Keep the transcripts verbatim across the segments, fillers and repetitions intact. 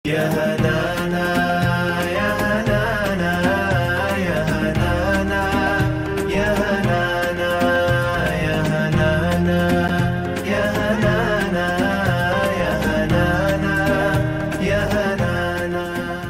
يا هنانا يا هنانا يا هنانا يا هنانا يا هنانا يا هنانا يا هنانا يا هنانا.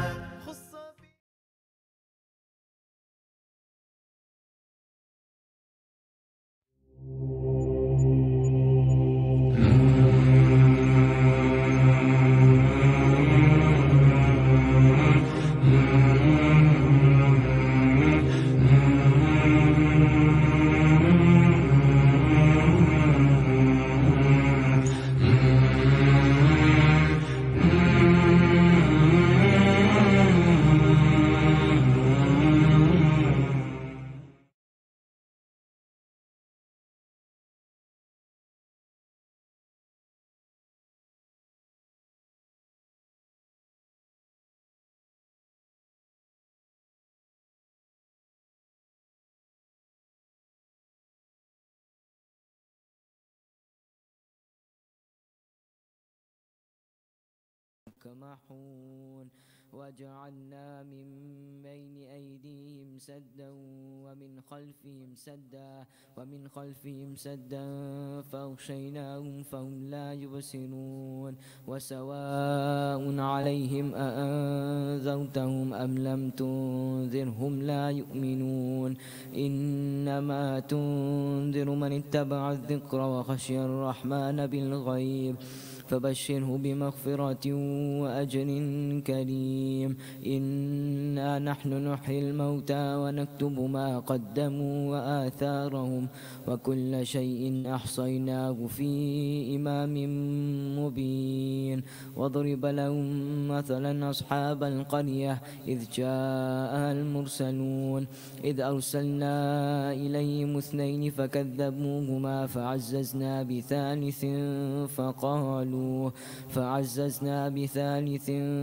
كمحون وجعلنا من بين أيديهم سدا ومن خلفهم سدا ومن خلفهم سدا فأغشيناهم فهم لا يبصرون. وسواء عليهم أأنذرتهم أم لم تنذرهم لا يؤمنون. إنما تنذر من اتبع الذكر وخشي الرحمن بالغيب فبشره بمغفرة وأجر كريم. إنا نحن نحيي الموتى ونكتب ما قدموا وآثارهم وكل شيء أحصيناه في إمام مبين. واضرب لهم مثلا أصحاب القرية إذ جاءها المرسلون إذ أرسلنا إليهم اثنين فكذبوهما فعززنا بثالث فقالوا فعززنا بثالث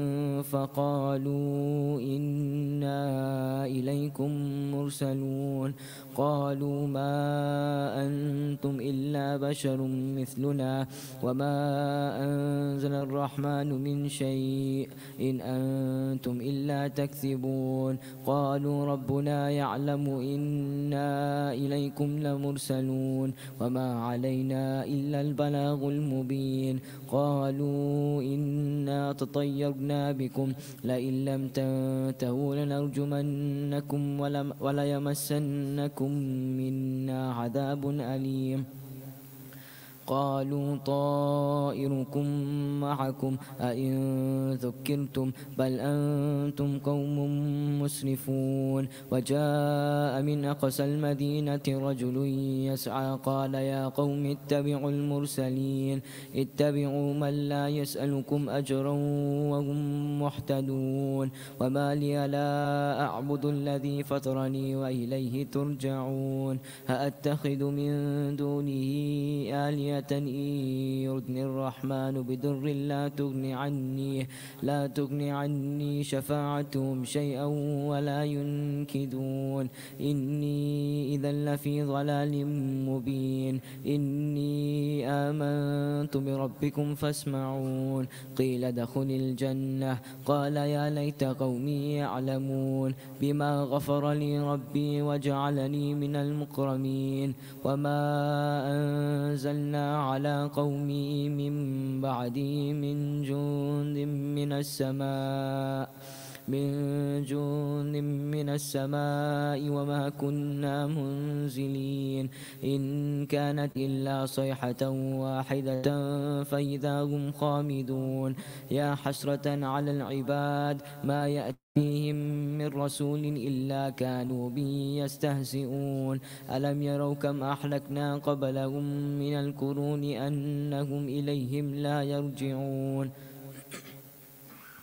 فقالوا إنا إليكم مرسلون. قالوا ما أنتم إلا بشر مثلنا وما أنزل الرحمن من شيء إن أنتم إلا تكذبون. قالوا ربنا يعلم إنا إليكم لمرسلون وما علينا إلا البلاغ المبين. قالوا إنا تطيرنا بكم لئن لم تنتهوا لنرجمنكم وليمسنكم منا عذاب أليم. قالوا طائركم معكم أئن ذكرتم بل أنتم قوم مسرفون. وجاء من أقصى المدينة رجل يسعى قال يا قوم اتبعوا المرسلين اتبعوا من لا يسألكم أجرا وهم مهتدون. وما لي لا أعبد الذي فطرني وإليه ترجعون. هأتخذ من دونه آلهة إن يردني الرحمن بضر لا تغني عني لا تغني عني شفاعتهم شيئا ولا ينكدون. إني إذا لفي ضلال مبين. إني آمنت بربكم فاسمعون. قيل ادخل الجنة قال يا ليت قومي يعلمون بما غفر لي ربي وجعلني من المكرمين. وما أنزلنا على قومه من بعده من جند من السماء من جند من السماء وما كنا منزلين. إن كانت إلا صيحة واحدة فإذا هم خامدون. يا حسرة على العباد ما يأتيهم من رسول إلا كانوا به يستهزئون. ألم يروا كم أهلكنا قبلهم من القرون أنهم إليهم لا يرجعون.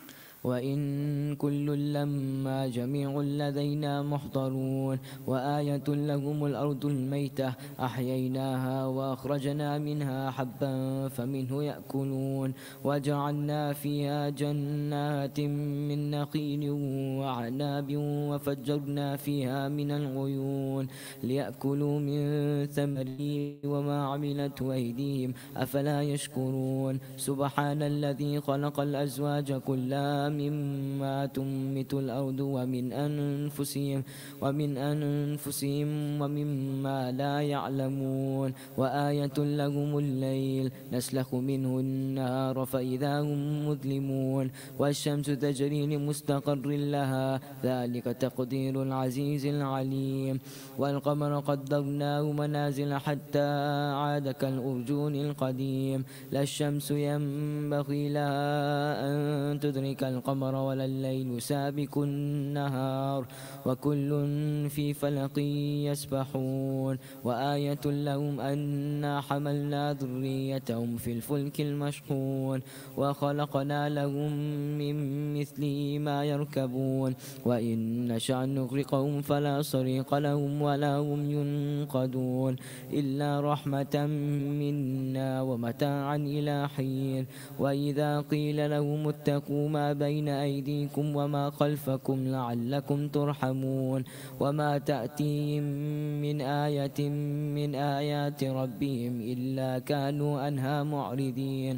وإن كل لما جميع لدينا محضرون وآية لهم الأرض الميتة أحييناها وأخرجنا منها حبا فمنه يأكلون وجعلنا فيها جنات من نخيل وعناب وفجرنا فيها من العيون ليأكلوا من ثمره وما عملته أيديهم أفلا يشكرون سبحان الذي خلق الأزواج كلها مما تنبت الأرض ومن أنفسهم ومن أنفسهم ومما لا يعلمون وآية لهم الليل نسلخ منه النهار فإذا هم مظلمون والشمس تجري لمستقر لها ذلك تقدير العزيز العليم والقمر قدرناه منازل حتى عاد كالأرجون القديم لا الشمس ينبغي لها أن تدرك القمر ولا الليل سابق النهار وكل في فلق يسبحون وآية لهم أنا حملنا ذريتهم في الفلك المشحون وخلقنا لهم من مثله ما يركبون وإن نشأ نغرقهم فلا صريخ لهم ولا هم ينقذون إلا رحمة منا ومتاعا إلى حين وإذا قيل لهم اتقوا ما بين أيديكم وما خلفكم لعلكم ترحمون وما تأتيهم من آية من آيات ربهم إلا كانوا عنها معرضين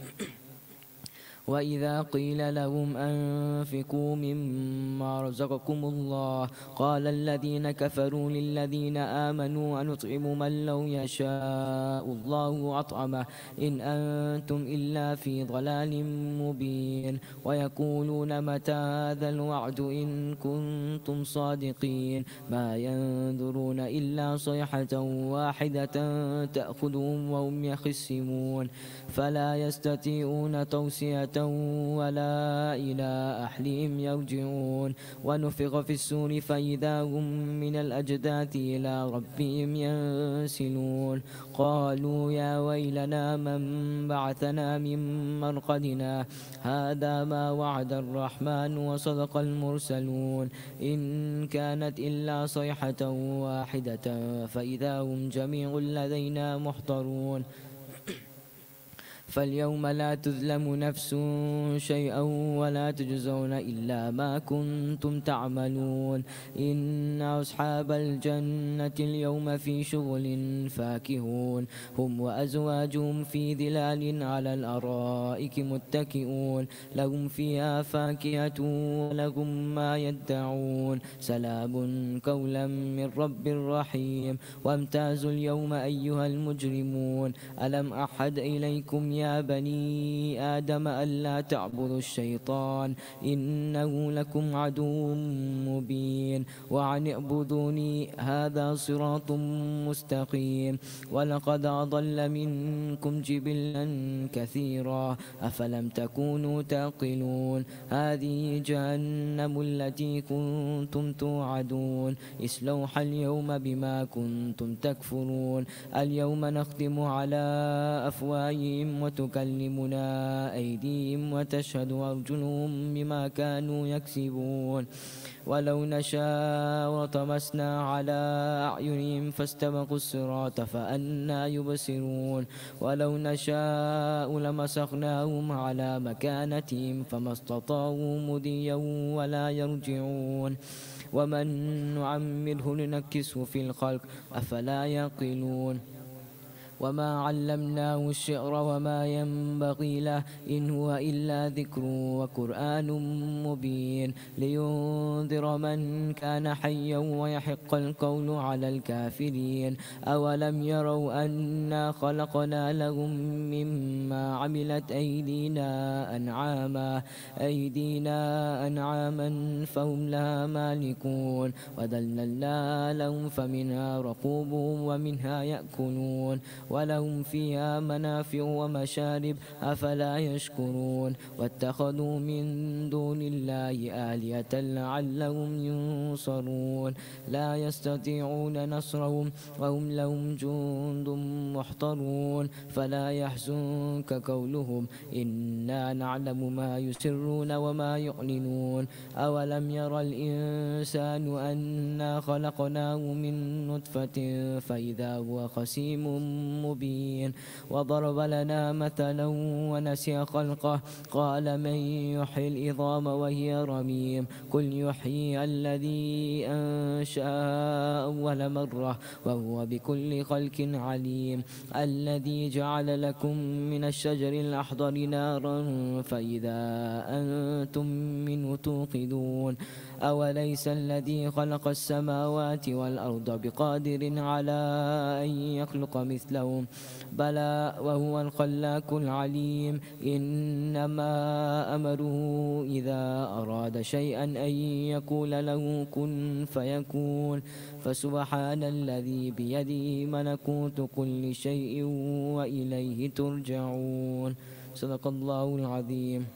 وإذا قيل لهم أنفقوا مما رزقكم الله قال الذين كفروا للذين آمنوا أنطعم من لو يشاء الله أطعمه إن أنتم إلا في ضلال مبين ويقولون متى هذا الوعد إن كنتم صادقين ما ينظرون إلا صيحة واحدة تأخذهم وهم يخصمون فلا يستطيعون توصية ولا إلى أهلهم يرجعون ونفخ في السور فإذا هم من الأجداث إلى ربهم ينسلون قالوا يا ويلنا من بعثنا من مرقدنا هذا ما وعد الرحمن وصدق المرسلون إن كانت إلا صيحة واحدة فإذا هم جميع لدينا محضرون فاليوم لا تظلم نفس شيئا ولا تجزون إلا ما كنتم تعملون إن أصحاب الجنة اليوم في شغل فاكهون هم وأزواجهم في ظلال على الأرائك متكئون لهم فيها فاكهة ولهم ما يدعون سلام قولا من رب رحيم وامتازوا اليوم أيها المجرمون ألم أحد إليكم يا بني آدم ألا تعبدوا الشيطان إنه لكم عدو مبين وأن اعبدوني هذا صراط مستقيم ولقد أضل منكم جبلا كثيرا أفلم تكونوا تعقلون هذه جهنم التي كنتم توعدون اصلوها اليوم بما كنتم تكفرون اليوم نختم على أفواههم وتكلمنا أيديهم وتشهد أرجلهم بما كانوا يكسبون ولو نشاء وطمسنا على أعينهم فاستبقوا الصراط فأنى يبصرون ولو نشاء لمسخناهم على مكانتهم فما استطاعوا مضيا ولا يرجعون ومن نعمره ننكسه في الخلق أفلا يعقلون وما علمناه الشعر وما ينبغي له إن هو إلا ذكر وقرآن مبين لينذر من كان حيا ويحق القول على الكافرين أولم يروا أنا خلقنا لهم مما عملت أيدينا أنعاما أيدينا أنعاما فهم لها مالكون وذللنا لهم فمنها ركوبهم ومنها يأكلون ولهم فيها منافع ومشارب أفلا يشكرون واتخذوا من دون الله آلهة لعلهم ينصرون لا يستطيعون نصرهم وهم لهم جند محضرون فلا يحزنك قولهم إنا نعلم ما يسرون وما يعلنون أولم ير الإنسان أنا خلقناه من نطفة فإذا هو خصيم مبين وضرب لنا مثلا ونسي خلقه قال من يحيي العظام وهي رميم قل يحيي الذي أنشأها أول مرة وهو بكل خلق عليم الذي جعل لكم من الشجر الأخضر نارا فإذا أنتم منه توقدون أوليس الذي خلق السماوات والأرض بقادر على أن يخلق مثلهم بلى وهو الخلاق العليم إنما أمره إذا أراد شيئا أن يقول له كن فيكون فسبحان الذي بيده ملكوت كل شيء وإليه ترجعون صدق الله العظيم.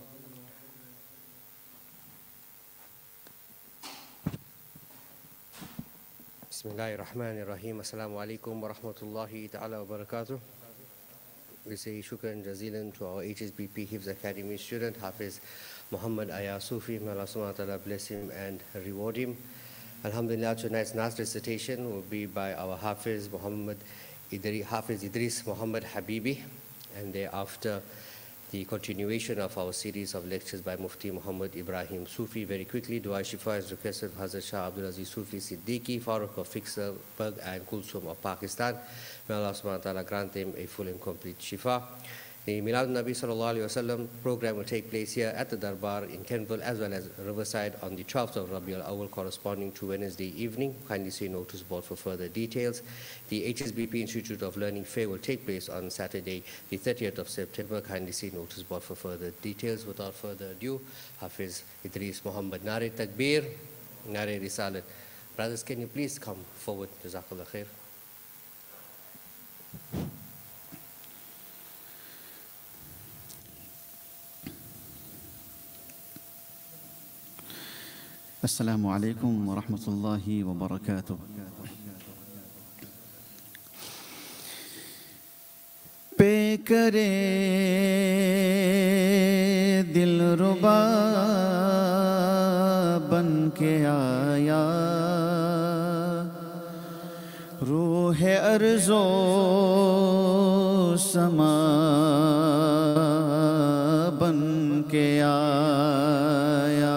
Bismillahirrahmanirrahim. Assalamualaikum warahmatullahi ta'ala wabarakatuh. We say shukran jazilan to our H S B P Hifz Academy student, Hafiz Muhammad Aya Sufi. May Allah subhanahu wa ta'ala bless him and reward him. Alhamdulillah, tonight's last recitation will be by our Hafiz Muhammad Idris, Hafiz Idris Muhammad Habibi, and thereafter the continuation of our series of lectures by Mufti Muhammad Ibrahim Sufi. Very quickly, Dua Shifa is requested for Hazrat Shah Abdul Aziz Sufi Siddiqui, Farooq of Fixerburg and Kulsum of Pakistan. May Allah subhanahu wa ta'ala grant them a full and complete Shifa. The Milad Nabi Sallallahu Alaihi Wasallam program will take place here at the Darbar in Kenville as well as Riverside on the twelfth of Rabiul Awal corresponding to Wednesday evening. Kindly see notice board for further details. The H S B P Institute of Learning Fair will take place on Saturday the thirtieth of September. Kindly see notice board for further details. Without further ado, Hafiz Idris Muhammad. Nare Takbir, Nare Risalat. Brothers, can you please come forward? Jazakallah khair. السلام عليكم ورحمة الله وبركاته. پے کرے دل ربا بن کے آیا روح ارض و سما بن کے آیا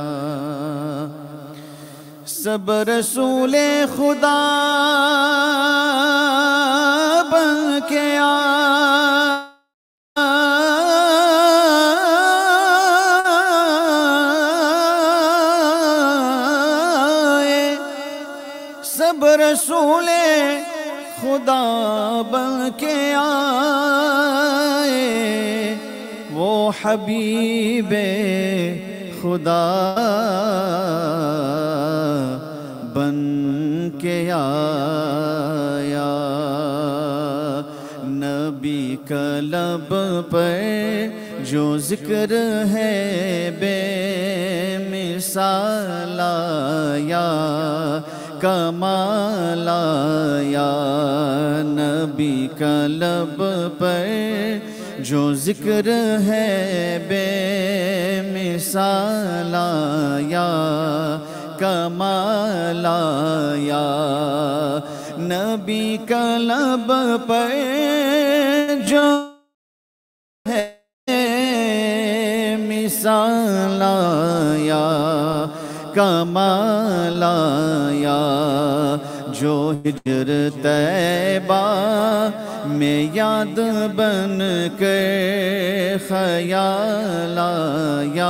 سب رسول خدا بن کے آئے سب رسول خدا بن کے آئے وہ حبیب خدا بن کے آیا نبی کا لب پر جو ذکر ہے بے مثال آیا کمال آیا نبی کا لب پر جو ذکر ہے بے مثال آیا کمال آیا نبی کا لب پر جو ہے مثال آیا کمال آیا جو ہجر طیبہ میں یاد بن کے خیال آیا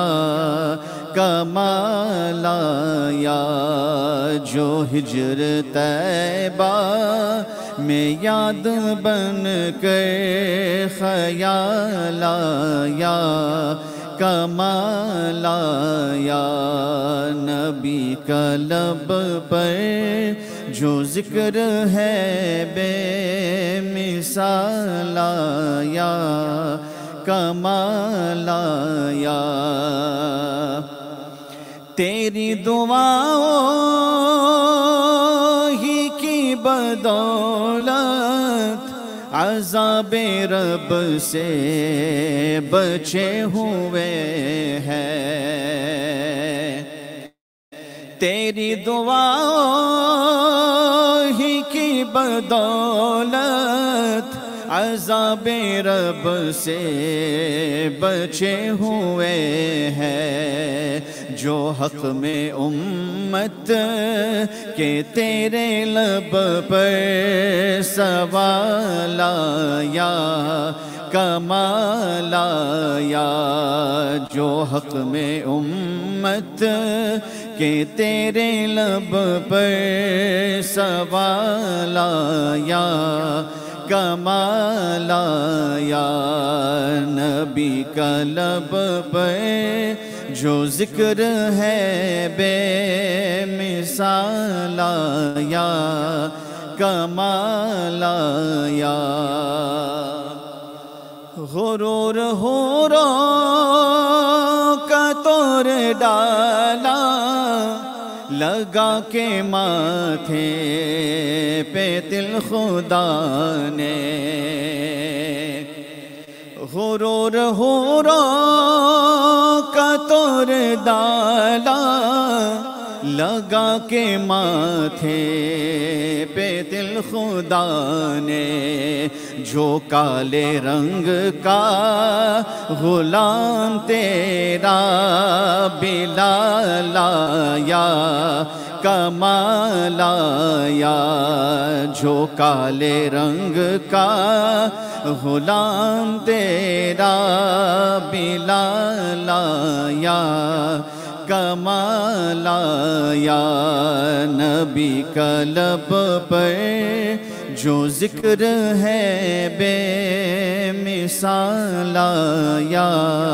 کمال آیا جو ہجر طیبہ میں یاد بن کے خیال آیا کمال آیا نبی کا لب پر جو ذکر ہے بے مثال آیا کمال آیا تیری دعاؤں ہی کی بدولت عذاب رب سے بچے ہوئے ہیں تیری دعاؤں ہی کی بدولت عذاب رب سے بچے ہوئے ہیں جو حق میں امت کہ تیرے لب پر سوال آیا کمال آیا جو حق میں امت کہ تیرے لب پر سوال آیا کمال آیا نبی کا لب پر جو ذکر ہے بے مثال آیا کمال آیا غرور حوروں کا توڑ ڈالا لگا کے ماتھے پہ دل خدا نے غرور حوروں کا توڑ ڈالا لگا کے ماتھے پہ دل خدا نے جو کالے رنگ کا غلام تیرا بلال آیا کمال آیا جو کالے رنگ کا غلام تیرا بلال آیا کمال آیا نبی کا لب پر جو ذکر ہے بے مثال آیا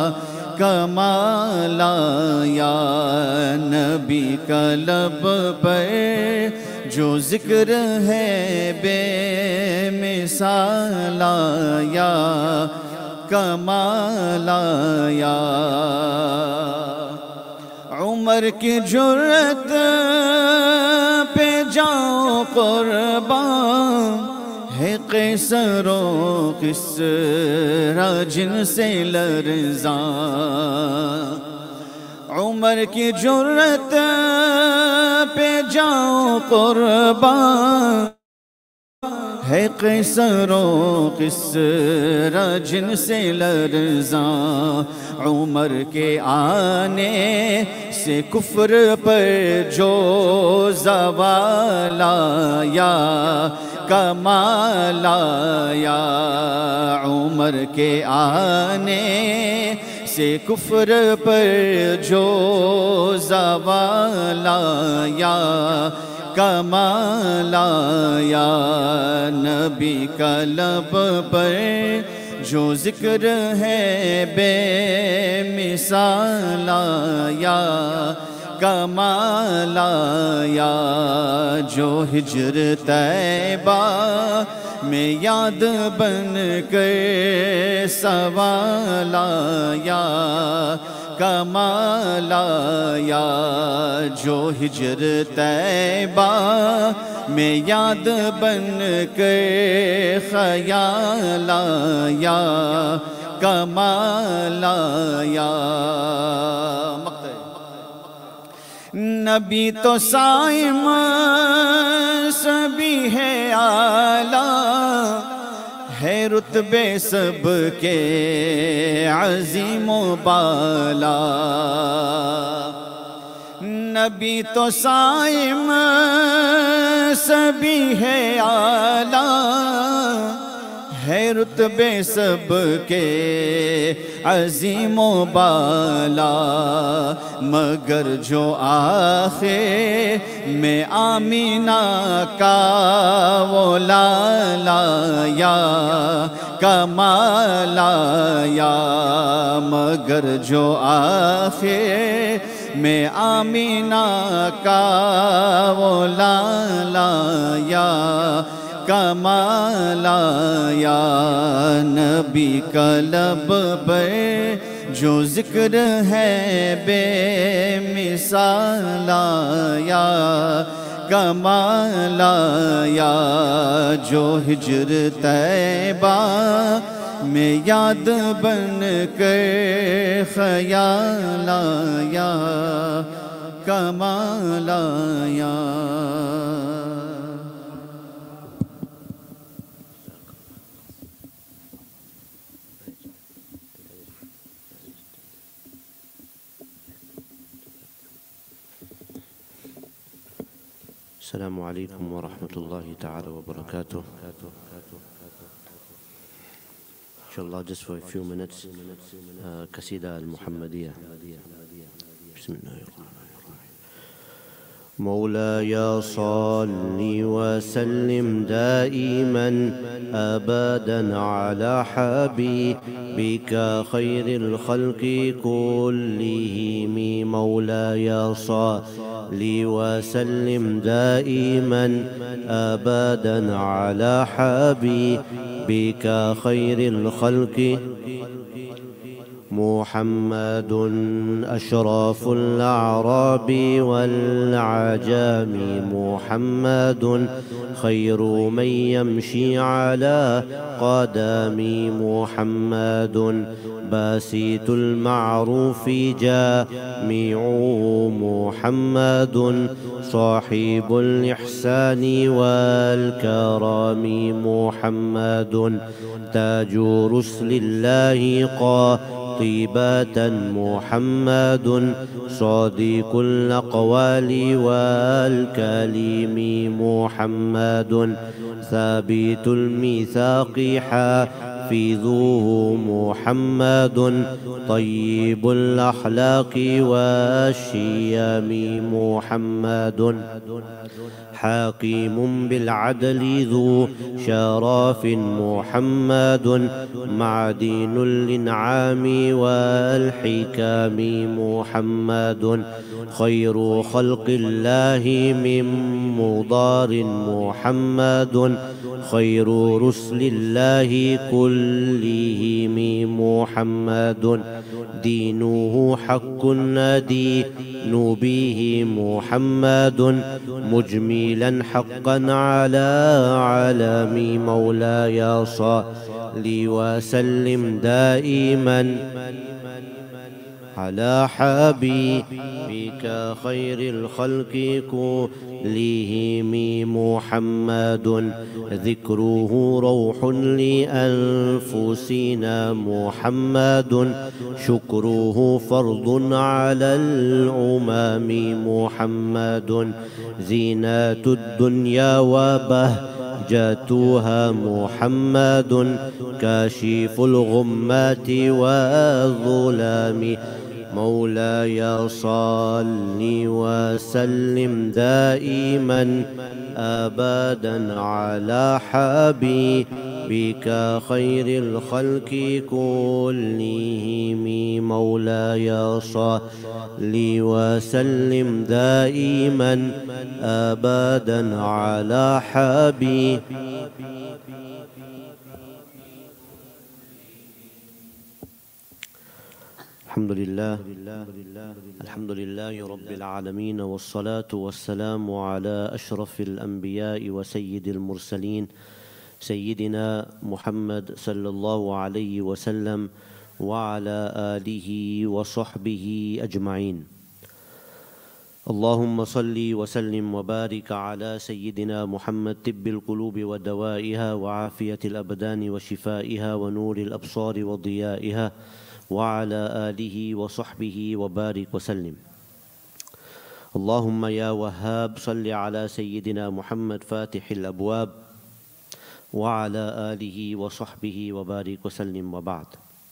کمال آیا نبی کا لب پر جو ذکر ہے بے مثال آیا کمال آیا عمر کی جرت پہ جاؤ قربان ہے قیصر و کسریٰ جن سے لرزاں عمر کی جرت پہ جاؤ قربان ہے قیصر و کسریٰ جن سے لرزاں عمر کے آنے سے کفر پر جو زوال آیا کمال آیا عمر کے آنے سے کفر پر جو زوال آیا کمال آیا نبی کا لب پر جو ذکر ہے بے مثال آیا کمال آیا جو ہجر طیبہ میں یاد بن کر سوال آیا کمال آیا جو ہجر طیبہ میں یاد بن کر خیال آیا کمال آیا نبی تو صائم سبھی ہے اعلیٰ ہے رتبے سب کے عظیم و بالا نبی تو صائم سبھی ہے اعلیٰ ہے رتبے سب کے عظیم و بالا مگر جو آخر میں آمینہ کا وہ لالا یا کمال آیا مگر جو آخر में Amina का वो लाला या कमाला या नबी का लब पर जो जिक्र है बेमिसाला या कमाला या जो हिज्र तैबा में याद बन कर ख़याला या कमाला या السلام عليكم ورحمة الله تعالى وبركاته. Inshallah, just for a few minutes, uh, Qasida al-Muhammadiyah. Bismillahirrahmanirrahim. مولاي صل وسلم دائما أبدا على حبيبك خير الخلق كلهم. مولاي صل وسلم دائما أبدا على حبيبك خير الخلق محمد أشرف الأعراب والعجام. محمد خير من يمشي على قدم. محمد باسط المعروف جامع. محمد صاحب الإحسان والكرم. محمد تاج رسل الله قاطبة. محمد صادق الأقوال والكلم. محمد ثابت الميثاق حافظه. محمد طيب الأخلاق والشيم. محمد حاكم بالعدل ذو شرف. محمد معدن الإنعام والحكام. محمد خير خلق الله من مضار. محمد خير رسل الله كلهم. محمد دينه حق ندين به. محمد مجملا حقا على علم. مولاي صل وسلم دائما على حبيبك خير الخلق كلهم. محمد ذكره روح لأنفسنا. محمد شكره فرض على الأمم. محمد زينة الدنيا وبهجتها. محمد كاشف الغمات والظلام. مولاي صل وسلم دائما أبدا على حبيبك خير الخلق كلهم. مولاي صل وسلم دائما أبدا على حبيبك. الحمد لله الحمد لله رب العالمين، والصلاة والسلام على أشرف الأنبياء وسيد المرسلين سيدنا محمد صلى الله عليه وسلم وعلى آله وصحبه أجمعين. اللهم صل وسلم وبارك على سيدنا محمد طب القلوب ودوائها وعافية الأبدان وشفائها ونور الأبصار وضيائها وعلى آله وصحبه وبارك وسلم. اللهم يا وهاب صل على سيدنا محمد فاتح الأبواب وعلى آله وصحبه وبارك وسلم. وبعد.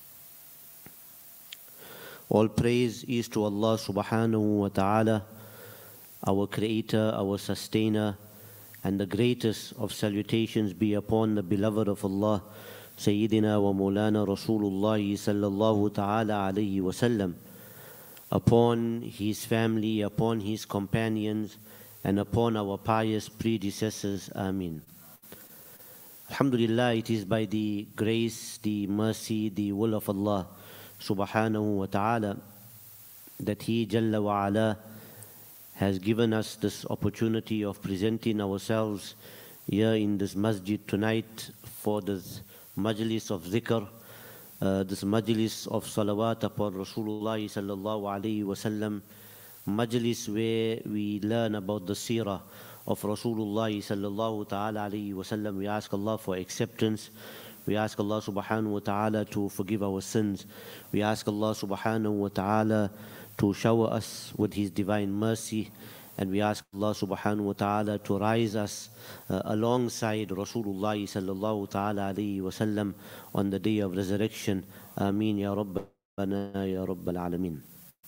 All praise is to Allah subhanahu wa ta'ala, our creator, our sustainer, and the greatest of salutations be upon the beloved of Allah, Sayyidina wa Maulana Rasulullah sallallahu ta'ala alayhi wa sallam. upon his family, upon his companions, and upon our pious predecessors. Ameen. Alhamdulillah, it is by the grace, the mercy, the will of Allah subhanahu wa ta'ala that He Jalla wa ala has given us this opportunity of presenting ourselves here in this masjid tonight for this majlis of zikr, uh, this majlis of salawat upon Rasulullah sallallahu alayhi wa sallam, majlis where we learn about the seerah of Rasulullah sallallahu ta'ala alayhi wa sallam. We ask Allah for acceptance. We ask Allah subhanahu wa ta'ala to forgive our sins. We ask Allah subhanahu wa ta'ala to shower us with His divine mercy. And we ask Allah subhanahu wa ta'ala to rise us uh, alongside Rasulullah sallallahu ta'ala alayhi wa sallam on the day of resurrection. Ameen ya Rabbana ya Rabbal Alameen.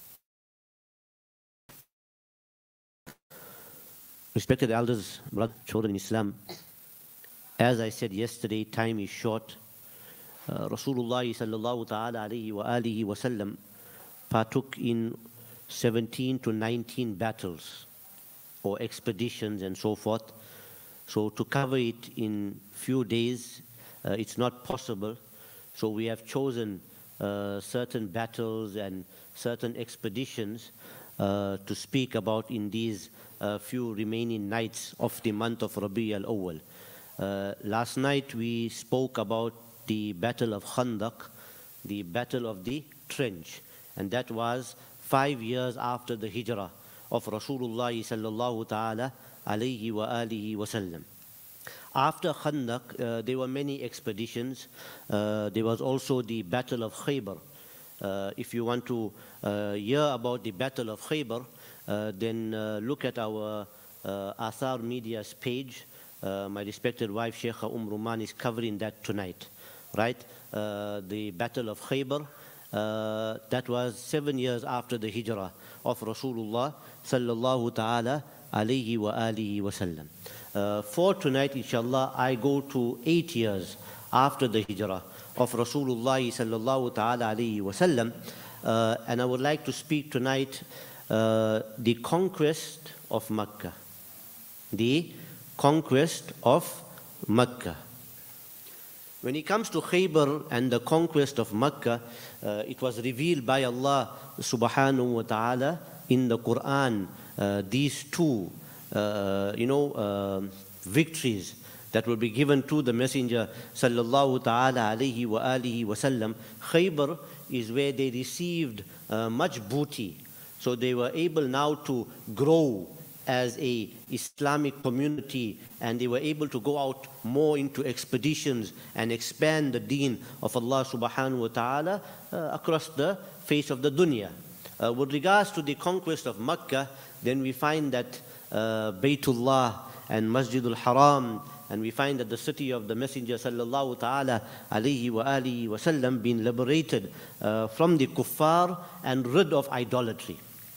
Respected elders, brothers, children in Islam, as I said yesterday, time is short. Uh, Rasulullah sallallahu ta'ala alayhi wa alihi wa sallam partook in seventeen to nineteen battles or expeditions and so forth. So to cover it in few days, uh, it's not possible. So we have chosen uh, certain battles and certain expeditions uh, to speak about in these uh, few remaining nights of the month of Rabi al-Awwal. Uh, last night we spoke about the Battle of Khandaq, the Battle of the Trench, and that was five years after the hijrah of Rasulullah sallallahu ta'ala alayhi wa alihi wa sallam. After Khandaq, uh, there were many expeditions. Uh, there was also the Battle of Khaybar. Uh, if you want to uh, hear about the Battle of Khaybar, uh, then uh, look at our uh, Athar Media's page. Uh, my respected wife, Sheikha Umm Ruman, is covering that tonight, right? Uh, the Battle of Khaybar, uh, that was seven years after the hijrah of Rasulullah sallallahu ta'ala alayhi wa alihi wa sallam. Uh, for tonight, inshallah, I go to eight years after the hijrah of Rasulullah sallallahu ta'ala alayhi wa sallam, uh, and I would like to speak tonight uh, the conquest of Makkah. The conquest of Makkah. When it comes to Khaybar and the conquest of Makkah, uh, it was revealed by Allah subhanahu wa ta'ala in the Quran, uh, these two, uh, you know, uh, victories that will be given to the Messenger sallallahu ta'ala alayhi wa alihi wa sallam. Khaybar is where they received uh, much booty. So they were able now to grow as a Islamic community, and they were able to go out more into expeditions and expand the deen of Allah subhanahu wa ta'ala uh, across the face of the dunya. Uh, with regards to the conquest of Makkah, then we find that uh, Baytullah and Masjidul Haram, and we find that the city of the Messenger sallallahu ta'ala alayhi wa alihi wa sallam being liberated uh, from the kuffar and rid of idolatry.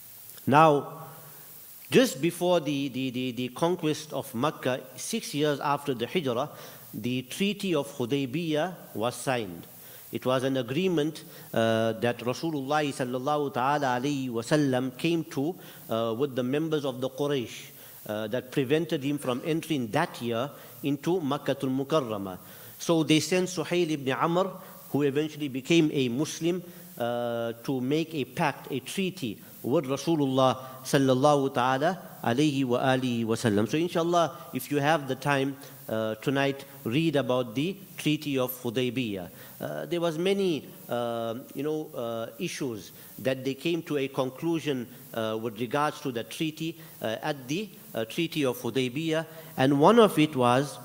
Now, just before the, the, the, the conquest of Makkah, six years after the hijrah, the Treaty of Hudaybiyah was signed. It was an agreement uh, that Rasulullah sallallahu ta'ala alayhi wa sallam came to uh, with the members of the Quraysh uh, that prevented him from entering that year into Makkatul Mukarramah. So they sent Suhail ibn Amr, who eventually became a Muslim, uh, to make a pact, a treaty with Rasulullah sallallahu ta'ala alayhi wa alihi wa sallam. So inshallah, if you have the time uh, tonight, read about the Treaty of Hudaybiyah. Uh, there was many, uh, you know, uh, issues that they came to a conclusion uh, with regards to the treaty uh, at the uh, Treaty of Hudaybiyah, and one of it was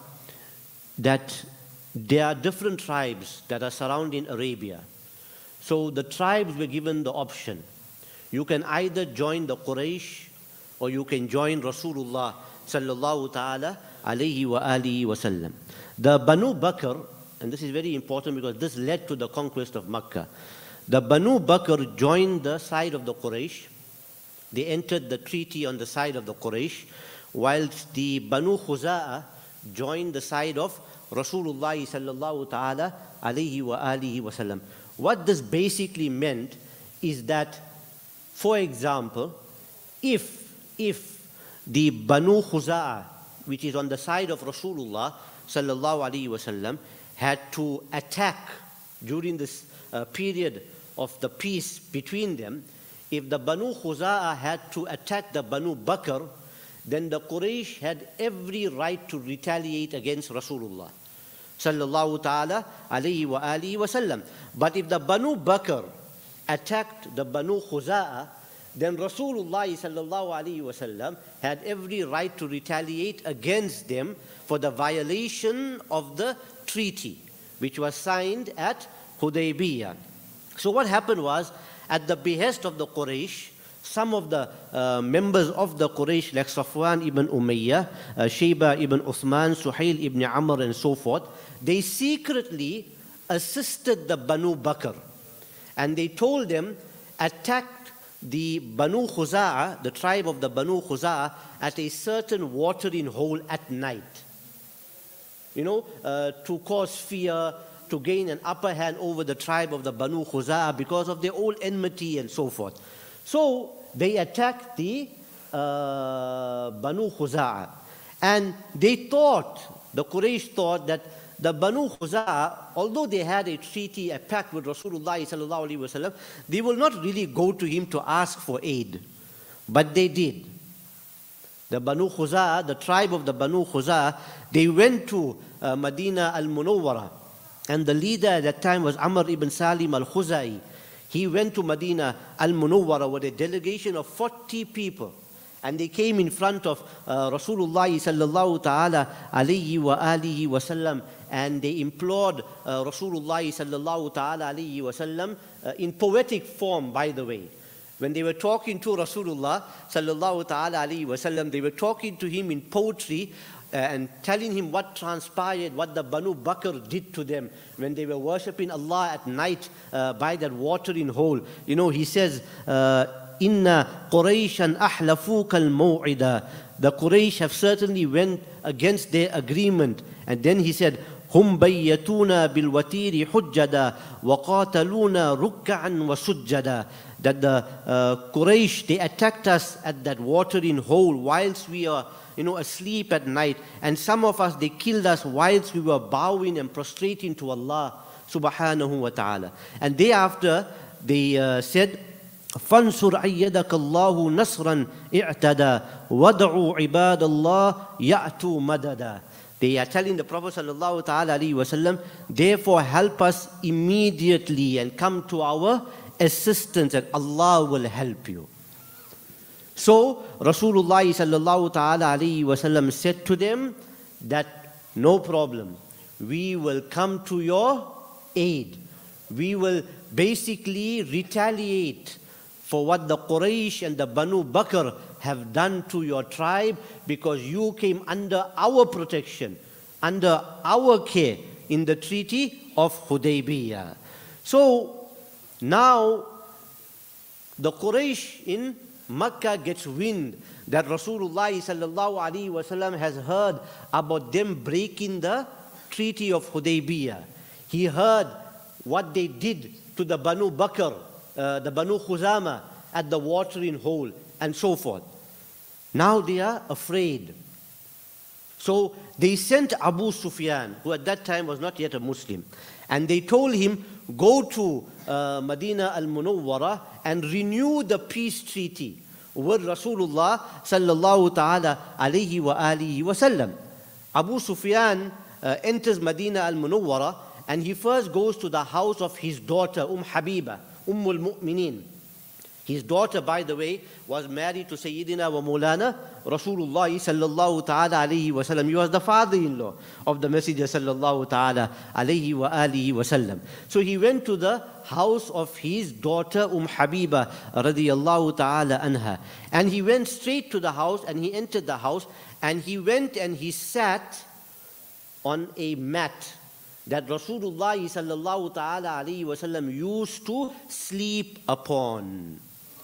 that there are different tribes that are surrounding Arabia. So the tribes were given the option. You can either join the Quraysh or you can join Rasulullah sallallahu ta'ala alayhi wa alihi wa sallam. The Banu Bakr, and this is very important because this led to the conquest of Makkah. The Banu Bakr joined the side of the Quraysh. They entered the treaty on the side of the Quraysh, whilst the Banu Khuza'a joined the side of Rasulullah sallallahu ta'ala alayhi wa alihi wa sallam. What this basically meant is that for example, if, if the Banu Khuza'a, which is on the side of Rasulullah sallallahu alaihi wasallam, had to attack during this uh, period of the peace between them, if the Banu Khuza'a had to attack the Banu Bakr, then the Quraysh had every right to retaliate against Rasulullah sallallahu ta'ala alayhi wa alihi wasallam. But if the Banu Bakr attacked the Banu Khuza'a, then Rasulullah sallallahu alayhi wasallam had every right to retaliate against them for the violation of the treaty, which was signed at Hudaybiyah. So what happened was, at the behest of the Quraysh, some of the uh, members of the Quraysh, like Safwan ibn Umayyah, uh, Shayba ibn Uthman, Suhail ibn Amr, and so forth, they secretly assisted the Banu Bakr. And they told them, attacked the Banu Khuza'a, the tribe of the Banu Khuza'a, at a certain watering hole at night. You know, uh, to cause fear, to gain an upper hand over the tribe of the Banu Khuza'a because of their old enmity and so forth. So they attacked the uh, Banu Khuza'a. And they thought, the Quraysh thought that the Banu Khuza'a, although they had a treaty, a pact with Rasulullah sallallahu alaihi wasallam, they will not really go to him to ask for aid. But they did. The Banu Khuza'a, the tribe of the Banu Khuza'a, they went to uh, Medina al-Munawwara. And the leader at that time was Amr ibn Salim al-Khuzai. He went to Medina al-Munawwara with a delegation of forty people. And they came in front of uh, Rasulullah sallallahu ta'ala alayhi wa alihi wa sallam, and they implored uh, Rasulullah sallallahu ta'ala alayhi wa sallam uh, in poetic form, by the way. When they were talking to Rasulullah sallallahu ta'ala alayhi wa sallam, they were talking to him in poetry, Uh, and telling him what transpired, what the Banu Bakr did to them when they were worshipping Allah at night uh, by that watering hole. You know, he says, Inna Qurayshan ahlafuka al-maw'ida. The Quraysh have certainly went against their agreement. And then he said, Hum bayyatuna bil watiri hujjada wa qataluna rukka'an wa sujjada. That the uh, Quraysh, they attacked us at that watering hole whilst we are you know, asleep at night. And some of us, they killed us whilst we were bowing and prostrating to Allah subhanahu wa ta'ala. And thereafter, they uh, said, فَانْصُرْ أَيَّدَكَ اللَّهُ نَصْرًا اِعْتَدَى وَدَعُوا عِبَادَ اللَّهِ يَأْتُوا مَدَدًا. They are telling the Prophet sallallahu ta'ala alayhi wa sallam, therefore help us immediately and come to our assistance, and Allah will help you. So Rasulullah sallallahu ta'ala alayhi wa sallam said to them that no problem, we will come to your aid. We will basically retaliate for what the Quraysh and the Banu Bakr have done to your tribe, because you came under our protection, under our care in the treaty of Hudaybiyah. So now the Quraysh in Makkah gets wind that Rasulullah sallallahu alaihi wasallam has heard about them breaking the treaty of Hudaybiyah. He heard what they did to the Banu Bakr, uh, the Banu Khuzama at the watering hole, and so forth. Now they are afraid. So they sent Abu Sufyan, who at that time was not yet a Muslim, and they told him, go to uh, Medina al-Munawwara and renew the peace treaty with Rasulullah sallallahu ta'ala alayhi wa alihi wa sallam. Abu Sufyan uh, enters Medina al-Munawwara, and he first goes to the house of his daughter, Umm Habiba, Ummul Mu'mineen. His daughter, by the way, was married to Sayyidina wa Maulana Rasulullah sallallahu ta'ala alayhi wa sallam. He was the father-in-law of the Messenger sallallahu ta'ala alayhi wa alihi wa sallam. So he went to the house of his daughter Umm Habiba radiyallahu ta'ala anha. And he went straight to the house, and he entered the house, and he went and he sat on a mat that Rasulullah sallallahu ta'ala alayhi wa sallam used to sleep upon.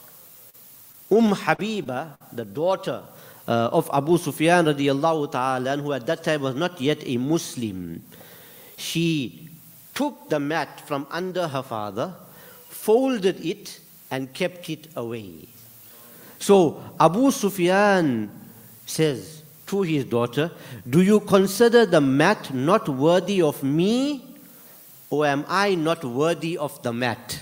Umm Habiba, the daughter uh, of Abu Sufyan radiyallahu ta'ala, who at that time was not yet a Muslim, she took the mat from under her father, folded it, and kept it away. So Abu Sufyan says to his daughter, do you consider the mat not worthy of me, or am I not worthy of the mat?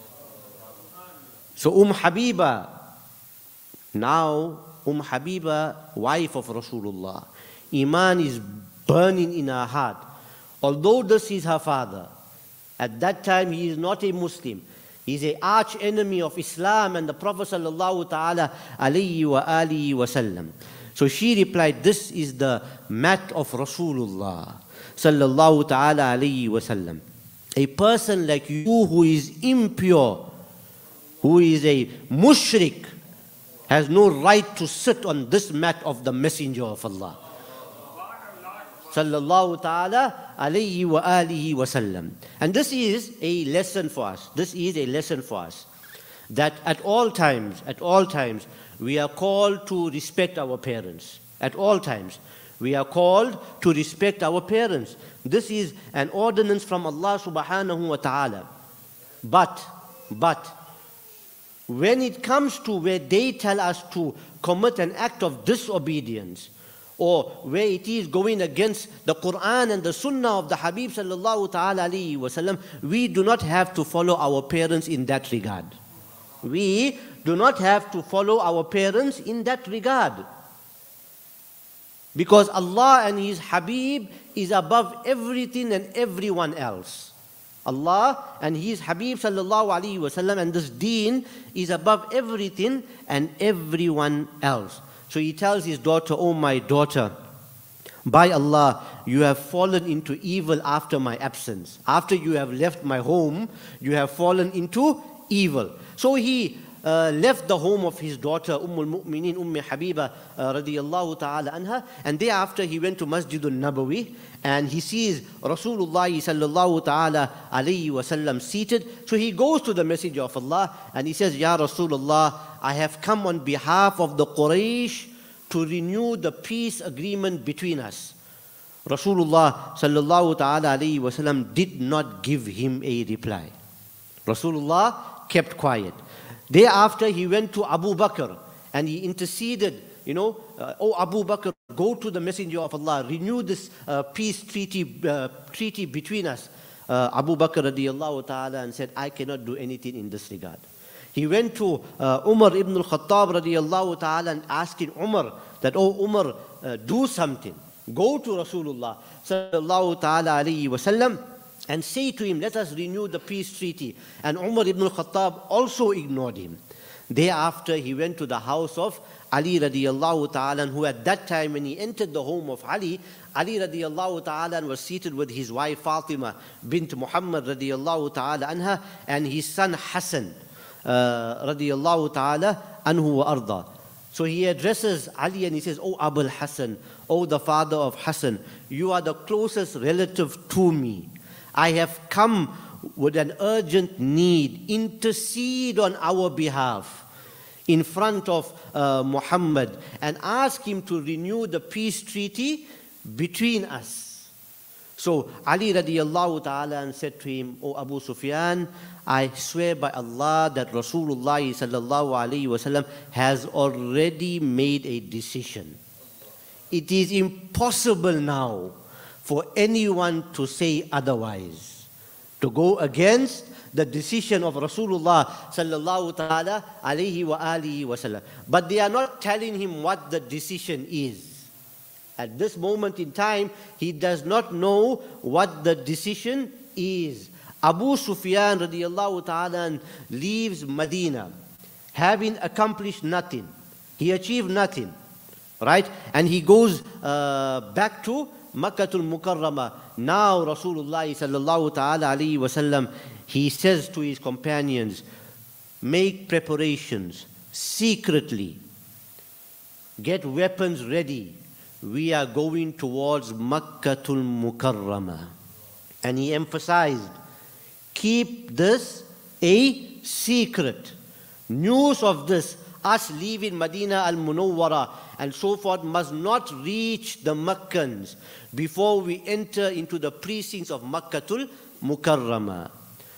So Umm Habiba, now Umm Habiba, wife of Rasulullah, Iman is burning in her heart. Although this is her father, at that time he is not a Muslim. He is an arch enemy of Islam and the Prophet sallallahu ta'ala alayhi wa alihi wa sallam. So she replied, this is the mat of Rasulullah sallallahu ta'ala alayhi wa sallam. A person like you who is impure, who is a mushrik, has no right to sit on this mat of the Messenger of Allah sallallahu ta'ala alayhi wa alihi wa sallam. And this is a lesson for us. This is a lesson for us. That at all times, at all times, we are called to respect our parents. At all times, we are called to respect our parents. This is an ordinance from Allah subhanahu wa ta'ala. But, but, when it comes to where they tell us to commit an act of disobedience, or where it is going against the Quran and the Sunnah of the Habib sallallahu ta'ala alayhi wa sallam, we do not have to follow our parents in that regard. We do not have to follow our parents in that regard. Because Allah and His Habib is above everything and everyone else. Allah and His Habib sallallahu alayhi wa sallam and this deen is above everything and everyone else. So he tells his daughter, oh my daughter, by Allah, you have fallen into evil after my absence. After you have left my home, you have fallen into evil. So he uh, left the home of his daughter, Umm al-Mu'mineen, Umm Habiba uh, radiyallahu ta'ala anha, and thereafter he went to Masjidul Nabawi, and he sees Rasulullah sallallahu ta'ala alayhi wa sallam seated. So he goes to the Messenger of Allah and he says, Ya Rasulullah, I have come on behalf of the Quraysh to renew the peace agreement between us. Rasulullah sallallahu ta'ala alayhi wa sallam did not give him a reply. Rasulullah kept quiet. Thereafter he went to Abu Bakr and he interceded, you know, uh, oh Abu Bakr, go to the Messenger of Allah, renew this uh, peace treaty, uh, treaty between us. Uh, Abu Bakr radiyallahu ta'ala and said, I cannot do anything in this regard. He went to uh, Umar ibn al-Khattab radiyallahu ta'ala and asking Umar that, oh Umar, uh, do something. Go to Rasulullah sallallahu ta'ala alayhi wa sallam and say to him, let us renew the peace treaty. And Umar ibn al-Khattab also ignored him. Thereafter he went to the house of Ali radiyallahu ta'ala, who at that time when he entered the home of Ali, Ali radiyallahu ta'ala was seated with his wife Fatima bint Muhammad radiyallahu ta'ala anha and his son Hassan uh, radiyallahu ta'ala anhu wa arda. So he addresses Ali and he says, oh Abul Hassan, oh the father of Hassan, you are the closest relative to me. I have come with an urgent need. Intercede on our behalf in front of uh, Muhammad and ask him to renew the peace treaty between us. So Ali radiyallahu ta'ala said to him, O Abu Sufyan, I swear by Allah that Rasulullah sallallahu alayhi wa sallam has already made a decision. It is impossible now for anyone to say otherwise, to go against the decision of Rasulullah sallallahu ta'ala alayhi wa alihi wa sallam. But they are not telling him what the decision is. At this moment in time, he does not know what the decision is. Abu Sufyan radiyallahu ta'ala leaves Medina, having accomplished nothing. He achieved nothing, right? And he goes uh, back to Makkatul Mukarramah. Now Rasulullah sallallahu ta'ala alayhi wa sallam, he says to his companions, make preparations secretly, get weapons ready. We are going towards Makkatul Mukarramah. And he emphasized, keep this a secret. News of this, us leaving Medina al-Munawwara and so forth, must not reach the Meccans before we enter into the precincts of Makkatul Mukarramah.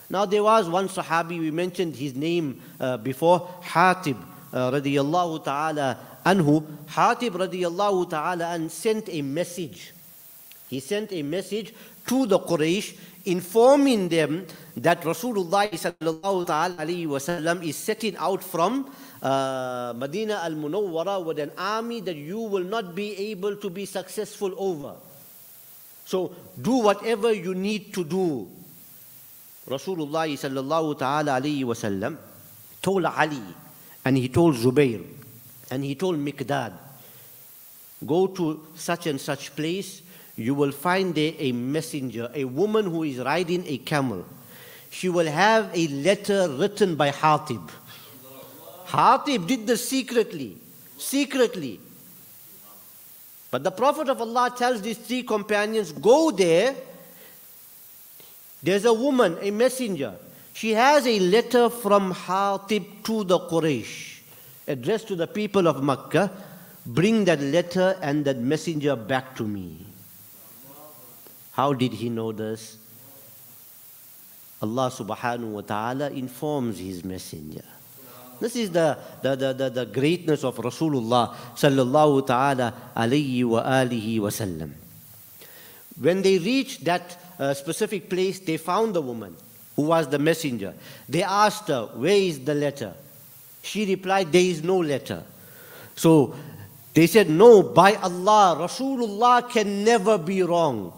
Now there was one Sahabi, we mentioned his name uh, before, Hatib uh, radiyallahu ta'ala anhu. Hatib radiyallahu ta'ala an sent a message. He sent a message to the Quraysh informing them that Rasulullah sallallahu ta'ala alayhi wa sallam is setting out from uh, Medina al-Munawwara with an army that you will not be able to be successful over. So do whatever you need to do. Rasulullah sallallahu ta'ala alayhi wa sallam told Ali, and he told Zubayr, and he told Miqdad, go to such and such place, you will find there a messenger, a woman who is riding a camel. She will have a letter written by Hatib. Hatib did this secretly, secretly. But the Prophet of Allah tells these three companions, go there. There's a woman, a messenger. She has a letter from Hatib to the Quraysh, addressed to the people of Makkah. Bring that letter and that messenger back to me. How did he know this? Allah subhanahu wa ta'ala informs his messenger. This is the, the, the, the, the greatness of Rasulullah sallallahu ta'ala alayhi wa alihi wa sallam. When they reached that uh, specific place, they found the woman who was the messenger. They asked her, where is the letter? She replied, there is no letter. So they said, no, by Allah, Rasulullah can never be wrong.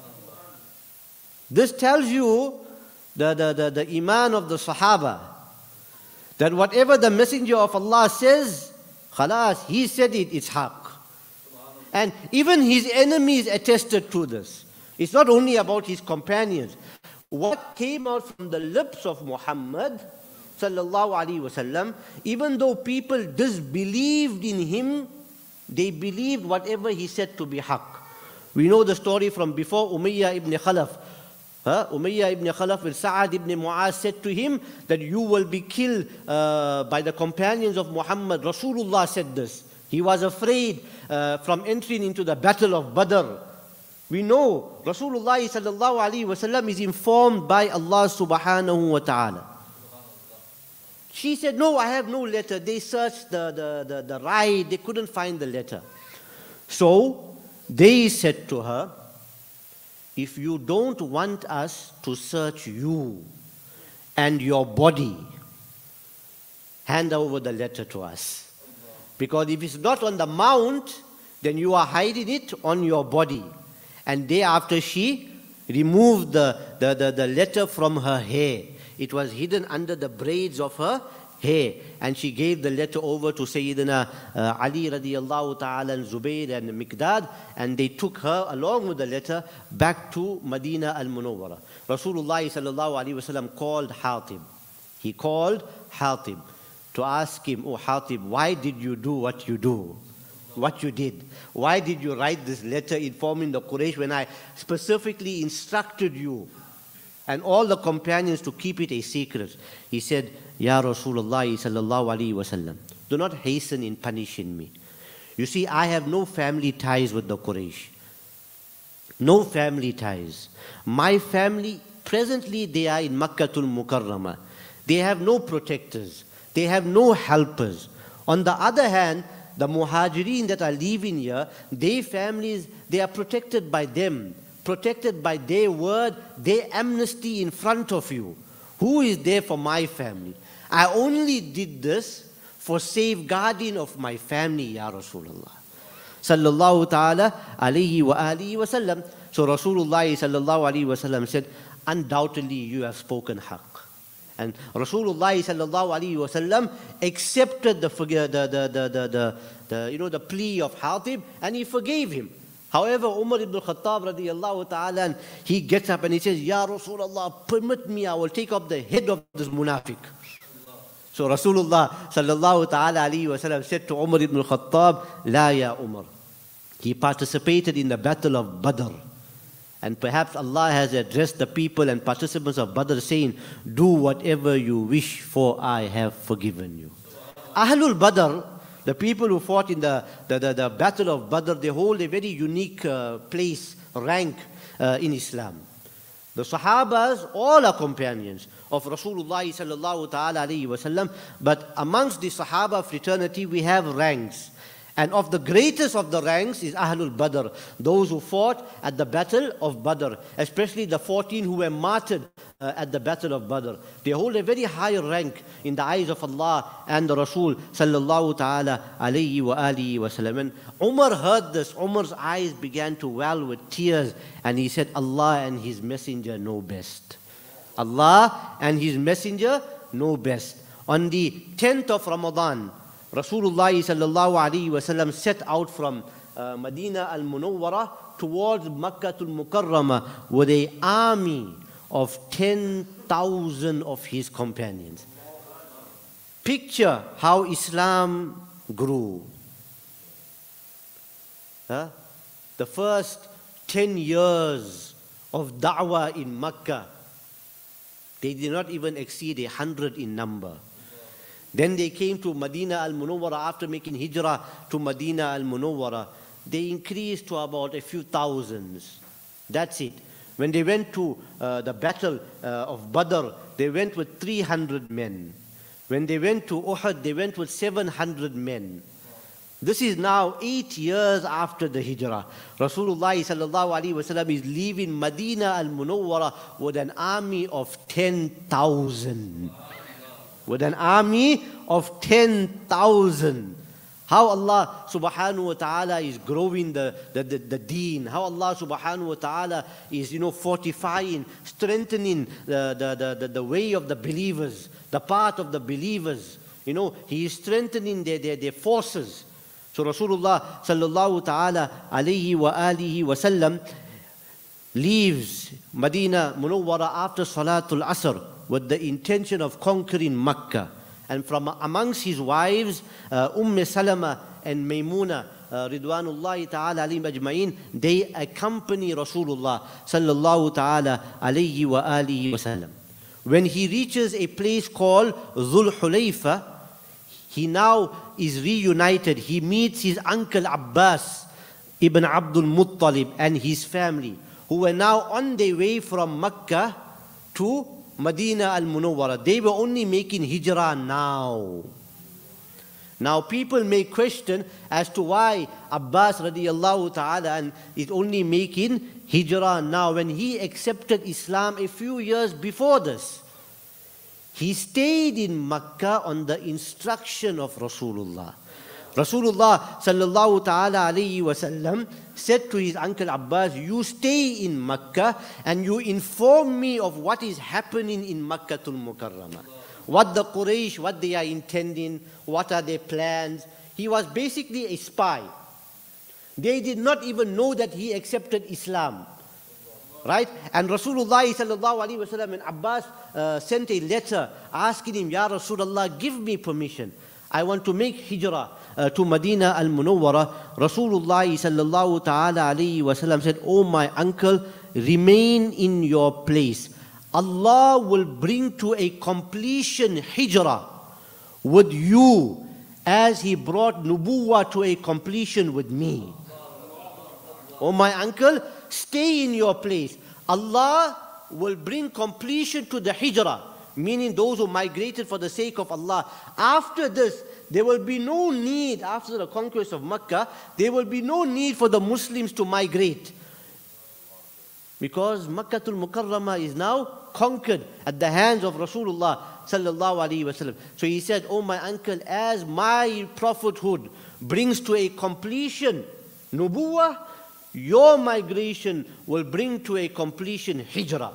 This tells you the, the, the, the iman of the Sahaba, that whatever the Messenger of Allah says, khalas, he said it, it's haqq. And even his enemies attested to this. It's not only about his companions. What came out from the lips of Muhammad sallallahu alaihi wasallam, even though people disbelieved in him, they believed whatever he said to be haqq. We know the story from before. Umayyah ibn Khalaf. Huh? Umayyah ibn Khalaf and Sa'ad ibn Mu'az said to him that you will be killed uh, by the companions of Muhammad. Rasulullah said this. He was afraid uh, from entering into the battle of Badr. We know Rasulullah sallallahu alaihi wasallam is informed by Allah subhanahu wa ta'ala. She said, no, I have no letter. They searched the, the, the, the ride. They couldn't find the letter. So they said to her, if you don't want us to search you and your body, hand over the letter to us. Because if it's not on the mount, then you are hiding it on your body. And thereafter she removed the, the, the, the letter from her hair. It was hidden under the braids of her hair. And she gave the letter over to Sayyidina uh, Ali radiallahu ta'ala and Zubayr and Miqdad. And they took her along with the letter back to Medina al-Munawwara. Rasulullah sallallahu alayhi wa sallam called Hatib. He called Hatib to ask him, oh Hatib, why did you do what you do? What you did? Why did you write this letter informing the Quraysh when I specifically instructed you and all the companions to keep it a secret? He said, Ya Rasulullah sallallahu alaihi wasallam, do not hasten in punishing me. You see, I have no family ties with the Quraysh. No family ties. My family, presently they are in Makkatul Mukarramah. They have no protectors. They have no helpers. On the other hand, the Muhajirin that are living here, their families, they are protected by them, protected by their word, their amnesty in front of you. Who is there for my family? I only did this for safeguarding of my family, Ya Rasulullah. Sallallahu ta'ala alayhi wa alihi wa sallam. So Rasulullah sallallahu alayhi wa sallam said, undoubtedly you have spoken haqq. And Rasulullah sallallahu alaihi wasallam accepted the, the, the, the, the, the, the, you know, the plea of Hatib and he forgave him. However, Umar ibn Khattab radiyallahu ta'ala, he gets up and he says, Ya Rasulullah, permit me, I will take up the head of this munafiq. So Rasulullah sallallahu ta'ala alaihi wasallam said to Umar ibn Khattab, La ya Umar. He participated in the battle of Badr. And perhaps Allah has addressed the people and participants of Badr saying, do whatever you wish, for I have forgiven you. Ahlul Badr, the people who fought in the, the, the, the battle of Badr, they hold a very unique uh, place, rank uh, in Islam. The Sahabas, all are companions of Rasulullah sallallahu ta'ala alayhi wa sallam. But amongst the Sahaba fraternity, we have ranks. And of the greatest of the ranks is Ahlul Badr, those who fought at the battle of Badr, especially the fourteen who were martyred uh, at the battle of Badr. They hold a very high rank in the eyes of Allah and the Rasul sallallahu ta'ala alayhi wa alihi wa sallam. And Umar heard this, Umar's eyes began to well with tears, and he said, Allah and His Messenger know best. Allah and His Messenger know best. On the tenth of Ramadan, Rasulullah sallallahu alaihi wasallam set out from uh, Medina al-Munawwara towards Makkah al-Mukarramah with an army of ten thousand of his companions. Picture how Islam grew. Huh? The first ten years of da'wah in Makkah, they did not even exceed a hundred in number. Then they came to Medina al-Munawwara after making hijrah to Medina al-Munawwara. They increased to about a few thousands. That's it. When they went to uh, the battle uh, of Badr, they went with three hundred men. When they went to Uhud, they went with seven hundred men. This is now eight years after the hijrah. Rasulullah sallallahu alaihi wasallam is leaving Medina al-Munawwara with an army of ten thousand. With an army of ten thousand. How Allah subhanahu wa ta'ala is growing the, the, the, the deen. How Allah subhanahu wa ta'ala is, you know, fortifying, strengthening the, the, the, the, the way of the believers, the path of the believers. You know, He is strengthening their, their, their forces. So Rasulullah sallallahu ta'ala alayhi wa alihi wa sallam leaves Medina Munawwara after Salatul Asr with the intention of conquering Makkah. And from amongst his wives, uh, Umm Salama and Maymuna, uh, Ridwanullahi ta'ala alayhim ajma'in, they accompany Rasulullah sallallahu ta'ala alayhi wa alihi wa sallam. When he reaches a place called Dhul Hulayfa, he now is reunited. He meets his uncle Abbas ibn Abdul Muttalib and his family, who were now on their way from Makkah to Medina al-Munawwara. They were only making hijrah now. Now people may question as to why Abbas radiallahu ta'ala is only making hijrah now when he accepted Islam a few years before this. He stayed in Makkah on the instruction of Rasulullah. Rasulullah sallallahu ta'ala alayhi wa sallam said to his uncle Abbas, you stay in Makkah and you inform me of what is happening in Makkatul Mukarramah. What the Quraysh, what they are intending, what are their plans. He was basically a spy. They did not even know that he accepted Islam. Right? And Rasulullah sallallahu alayhi wa sallam and Abbas uh, sent a letter asking him, Ya Rasulullah, give me permission. I want to make hijrah uh, to Medina al-Munawwara. Rasulullah sallallahu ta'ala alayhi wa sallam said, oh my uncle, remain in your place. Allah will bring to a completion hijrah with you as He brought nubuwwah to a completion with me. Oh my uncle, stay in your place. Allah will bring completion to the hijrah, meaning those who migrated for the sake of Allah. After this, there will be no need, after the conquest of Makkah, there will be no need for the Muslims to migrate. Because Makkatul Mukarramah is now conquered at the hands of Rasulullah sallallahu alaihi wasallam. So he said, oh my uncle, as my prophethood brings to a completion nubuwwah, your migration will bring to a completion hijrah.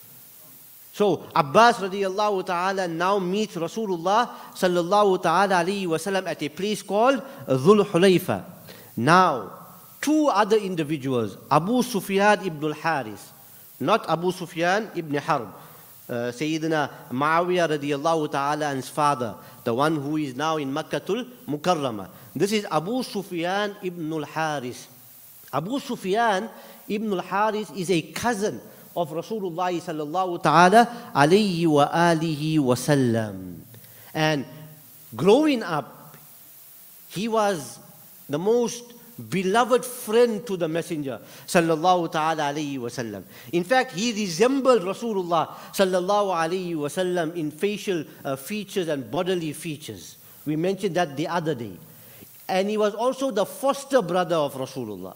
So Abbas radiallahu ta'ala now meets Rasulullah sallallahu ta'ala alayhi wa sallam at a place called Dhul Hulayfa. Now, two other individuals, Abu Sufyan ibn al-Haris, not Abu Sufyan ibn Harb, uh, Sayyidina Muawiyah radiallahu ta'ala and his father, the one who is now in Makkatul Mukarramah. This is Abu Sufyan ibn al-Haris. Abu Sufyan ibn al-Haris is a cousin of Rasulullah sallallahu ta'ala alayhi wa alihi wa sallam. And growing up, he was the most beloved friend to the Messenger sallallahu ta'ala alayhi wa sallam. In fact, he resembled Rasulullah sallallahu alayhi wa sallam in facial uh, features and bodily features. We mentioned that the other day. And he was also the foster brother of Rasulullah.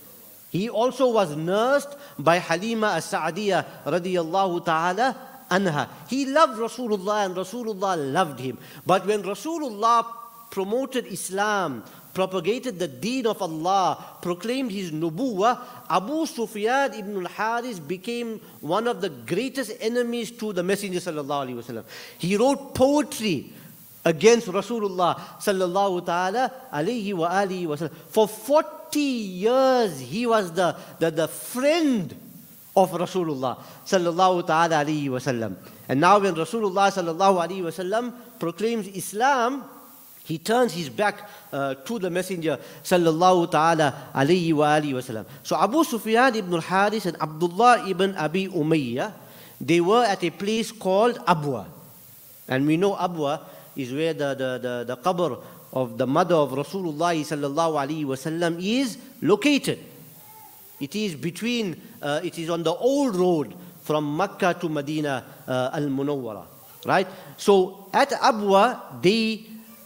He also was nursed by Halima as-Sa'diyah radiyallahu ta'ala anha. He loved Rasulullah and Rasulullah loved him. But when Rasulullah promoted Islam, propagated the deen of Allah, proclaimed his nubuwah, Abu Sufyan ibn al-Haris became one of the greatest enemies to the Messenger sallallahu alaihi wasallam. He wrote poetry against Rasulullah sallallahu ta'ala alayhi wa alihi wasallam. For forty years he was the, the, the friend of Rasulullah sallallahu ta'ala alayhi wasallam. And now when Rasulullah sallallahu alayhi wasallam proclaims Islam, he turns his back uh, to the Messenger sallallahu ta'ala alayhi wa alihi wasallam. So Abu Sufyan ibn al-Haris and Abdullah ibn Abi Umayyah, they were at a place called Abwa. And we know Abwa is where the, the, the, the qabr of the mother of Rasulullah sallallahu alayhi wasallam is located. It is between, uh, it is on the old road from Makkah to Medina uh, al-Munawwara. Right? So at Abwa, they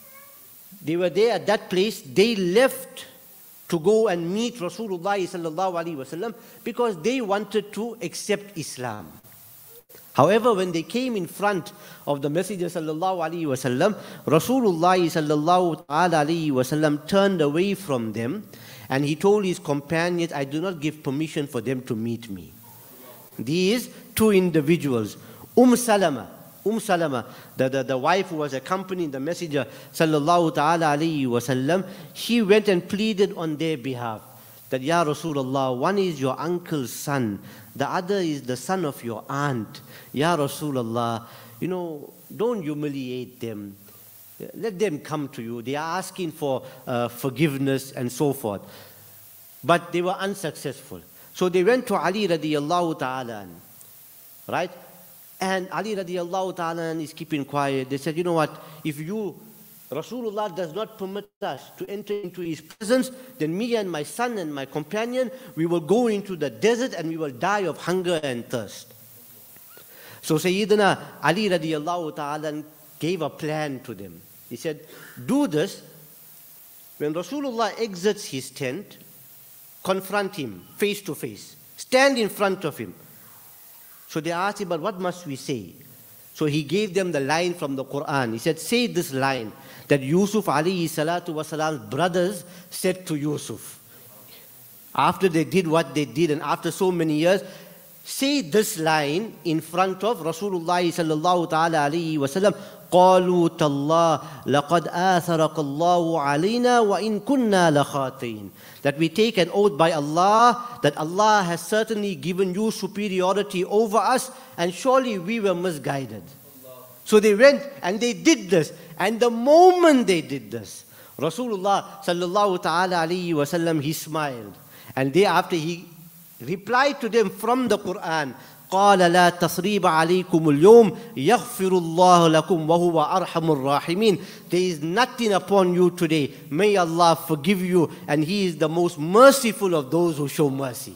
They were there at that place. They left to go and meet Rasulullah sallallahu alaihi wasallam because they wanted to accept Islam. However, when they came in front of the Messenger sallallahu alaihi wasallam, Rasulullah sallallahu alaihi wasallam turned away from them and he told his companions, I do not give permission for them to meet me. These two individuals, Umm Salama, Umm Salama, the, the, the wife who was accompanying the Messenger sallallahu ta'ala alayhi wa sallam, she went and pleaded on their behalf that, Ya Rasulullah, one is your uncle's son, the other is the son of your aunt. Ya Rasulullah, you know, don't humiliate them. Let them come to you. They are asking for uh, forgiveness and so forth. But they were unsuccessful. So they went to Ali radiyallahu ta'ala, right? And Ali radiallahu ta'ala is keeping quiet. They said, you know what, if you, Rasulullah does not permit us to enter into his presence, then me and my son and my companion, we will go into the desert and we will die of hunger and thirst. So Sayyidina Ali radiallahu ta'ala gave a plan to them. He said, do this, when Rasulullah exits his tent, confront him face to face, stand in front of him. So they asked him, but what must we say? So he gave them the line from the Quran. He said, say this line that Yusuf alayhi salatu wasalam's brothers said to Yusuf. After they did what they did and after so many years, say this line in front of Rasulullah sallallahu ta'ala alayhi wasallam. قالوا تالله لقد آثرك الله علينا وإن كنا لخاطئين. That we take an oath by Allah that Allah has certainly given you superiority over us and surely we were misguided. So they went and they did this, and the moment they did this, Rasulullah sallallahu ta'ala alayhi wa sallam, he smiled, and thereafter he replied to them from the Quran, قال لا تصريب عليكم اليوم يغفر الله لكم وهو أرحم الراحمين. There is nothing upon you today. May Allah forgive you, and He is the most merciful of those who show mercy.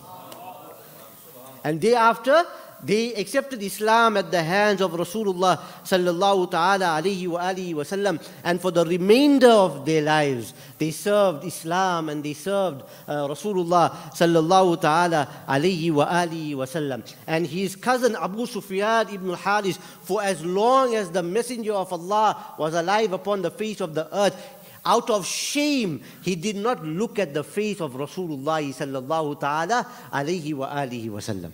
And thereafter, they accepted Islam at the hands of Rasulullah sallallahu ta'ala alayhi wa alihi wa sallam, and for the remainder of their lives, they served Islam and they served uh, Rasulullah sallallahu ta'ala alayhi wa alihi wa sallam. And his cousin Abu Sufyan ibn al-Haris, for as long as the Messenger of Allah was alive upon the face of the earth, out of shame, he did not look at the face of Rasulullah sallallahu ta'ala alayhi wa alihi wa sallam.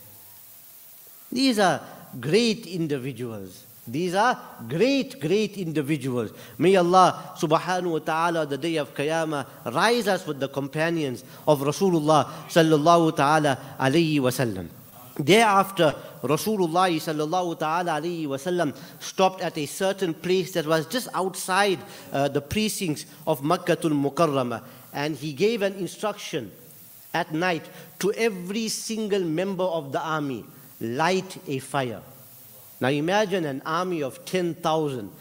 These are great individuals. These are great, great individuals. May Allah subhanahu wa ta'ala, the day of Qiyamah, rise us with the companions of Rasulullah sallallahu ta'ala alayhi wa sallam. Thereafter, Rasulullah sallallahu ta'ala alayhi wa sallam stopped at a certain place that was just outside uh, the precincts of Makkatul Mukarramah, and he gave an instruction at night to every single member of the army: light a fire. Now imagine an army of ten thousand.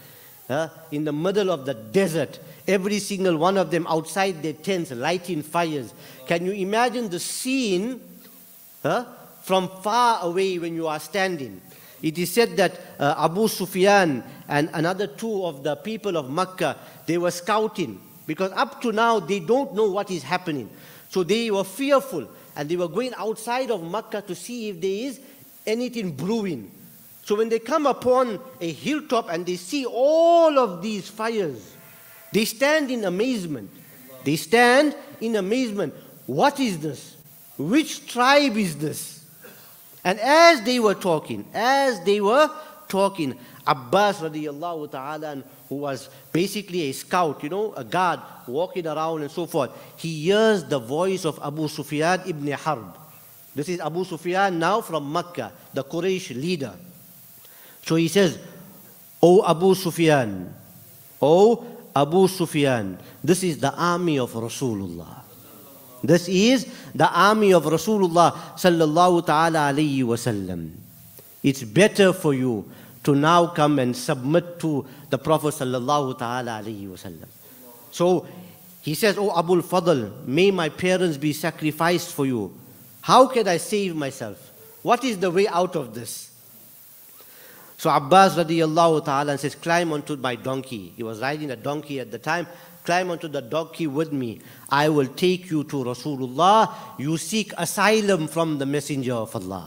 uh, in the middle of the desert. Every single one of them outside their tents lighting fires. Can you imagine the scene uh, from far away when you are standing? It is said that uh, Abu Sufyan and another two of the people of Makkah, they were scouting. Because up to now, they don't know what is happening. So they were fearful. And they were going outside of Makkah to see if there is anything brewing. So when they come upon a hilltop and they see all of these fires, they stand in amazement. They stand in amazement. What is this? Which tribe is this? And as they were talking, as they were talking, Abbas radiallahu ta'ala, who was basically a scout, you know, a guard walking around and so forth, he hears the voice of Abu Sufyan ibn Harb. This is Abu Sufyan now from Makkah, the Quraysh leader. So he says, O Abu Sufyan, O Abu Sufyan, this is the army of Rasulullah. This is the army of Rasulullah sallallahu ta'ala alayhi wasallam. It's better for you to now come and submit to the Prophet sallallahu ta'ala alayhi wasallam. So he says, O Abul Fadl, may my parents be sacrificed for you. How can I save myself? What is the way out of this? So Abbas radiallahu ta'ala says, climb onto my donkey. He was riding a donkey at the time. Climb onto the donkey with me. I will take you to Rasulullah. You seek asylum from the Messenger of Allah.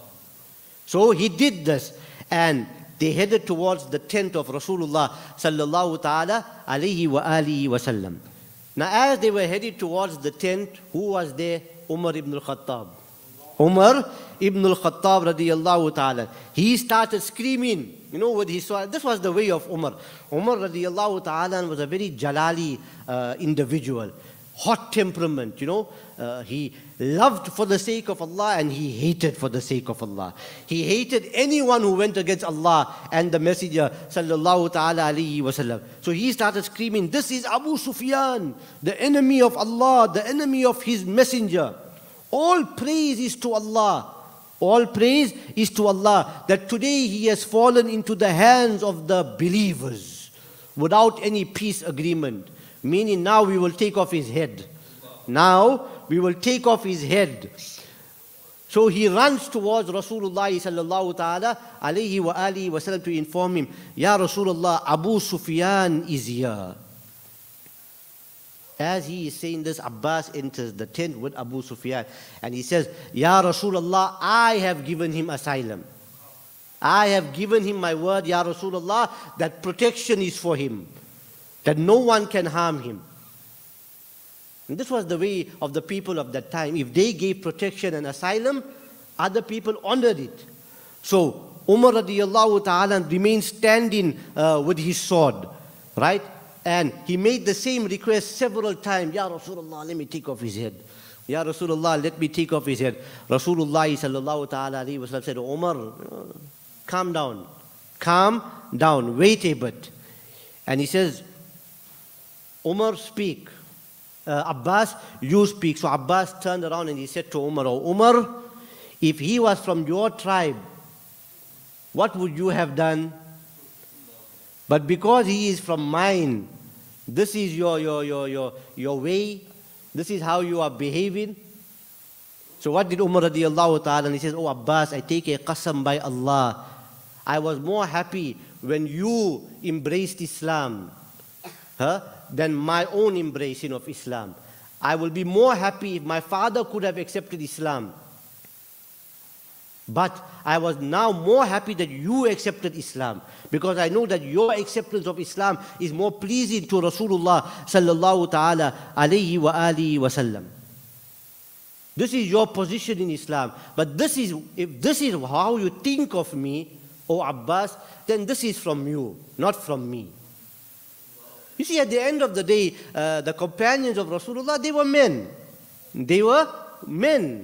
So he did this. And they headed towards the tent of Rasulullah sallallahu ta'ala alayhi wa alihi wa sallam. Now as they were headed towards the tent, who was there? Umar ibn al-Khattab. Umar ibn al-Khattab radiyallahu ta'ala. He started screaming, you know, what he saw. This was the way of Umar. Umar radiyallahu ta'ala was a very jalali uh, individual. Hot temperament, you know. Uh, he loved for the sake of Allah and he hated for the sake of Allah. He hated anyone who went against Allah and the Messenger sallallahu ta'ala alayhi wa sallam. So he started screaming, this is Abu Sufyan, the enemy of Allah, the enemy of his Messenger. All praise is to Allah. All praise is to Allah that today he has fallen into the hands of the believers without any peace agreement. Meaning now we will take off his head. Now we will take off his head. So he runs towards Rasulullah sallallahu ta'ala alayhi wa alihi wa sallam to inform him, Ya Rasulullah, Abu Sufyan is here. As he is saying this, Abbas enters the tent with Abu Sufyan and he says, Ya Rasulullah, I have given him asylum. I have given him my word, Ya Rasulullah, that protection is for him, that no one can harm him. And this was the way of the people of that time. If they gave protection and asylum, other people honored it. So Umar radiallahu ta'ala remained standing uh, with his sword, right? And he made the same request several times. Ya Rasulullah, let me take off his head. Ya Rasulullah, let me take off his head. Rasulullah sallallahu ta'ala alayhi wa sallam said, Umar, calm down. Calm down. Wait a bit. And he says, Umar, speak. Uh, Abbas, you speak. So Abbas turned around and he said to Umar, oh Umar, if he was from your tribe, what would you have done? But because he is from mine, this is your, your, your, your, your way, this is how you are behaving. So what did Umar radiallahu ta'ala? And he says, oh Abbas, I take a qasam by Allah. I was more happy when you embraced Islam huh, than my own embracing of Islam. I will be more happy if my father could have accepted Islam. But I was now more happy that you accepted Islam, because I know that your acceptance of Islam is more pleasing to Rasulullah sallallahu ta'ala alayhi wa alihi wa sallam. This is your position in Islam. But this is, if this is how you think of me, O Abbas, then this is from you, not from me. You see, at the end of the day, uh, the companions of Rasulullah, they were men. They were men.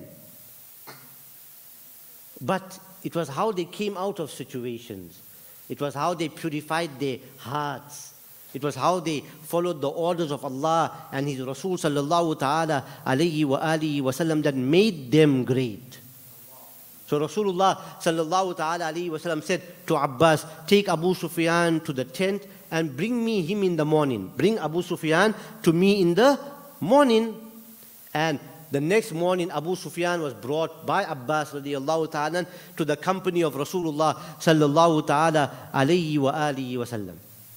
But it was how they came out of situations. It was how they purified their hearts. It was how they followed the orders of Allah and His Rasul sallallahu ta'ala alayhi wa alihi wa sallam that made them great. So Rasulullah sallallahu ta'ala alayhi wa sallam said to Abbas, take Abu Sufyan to the tent and bring me him in the morning. Bring Abu Sufyan to me in the morning. And the next morning, Abu Sufyan was brought by Abbas radiallahu ta'ala to the company of Rasulullah sallallahu ta'ala alayhi wa alihi wa sallam.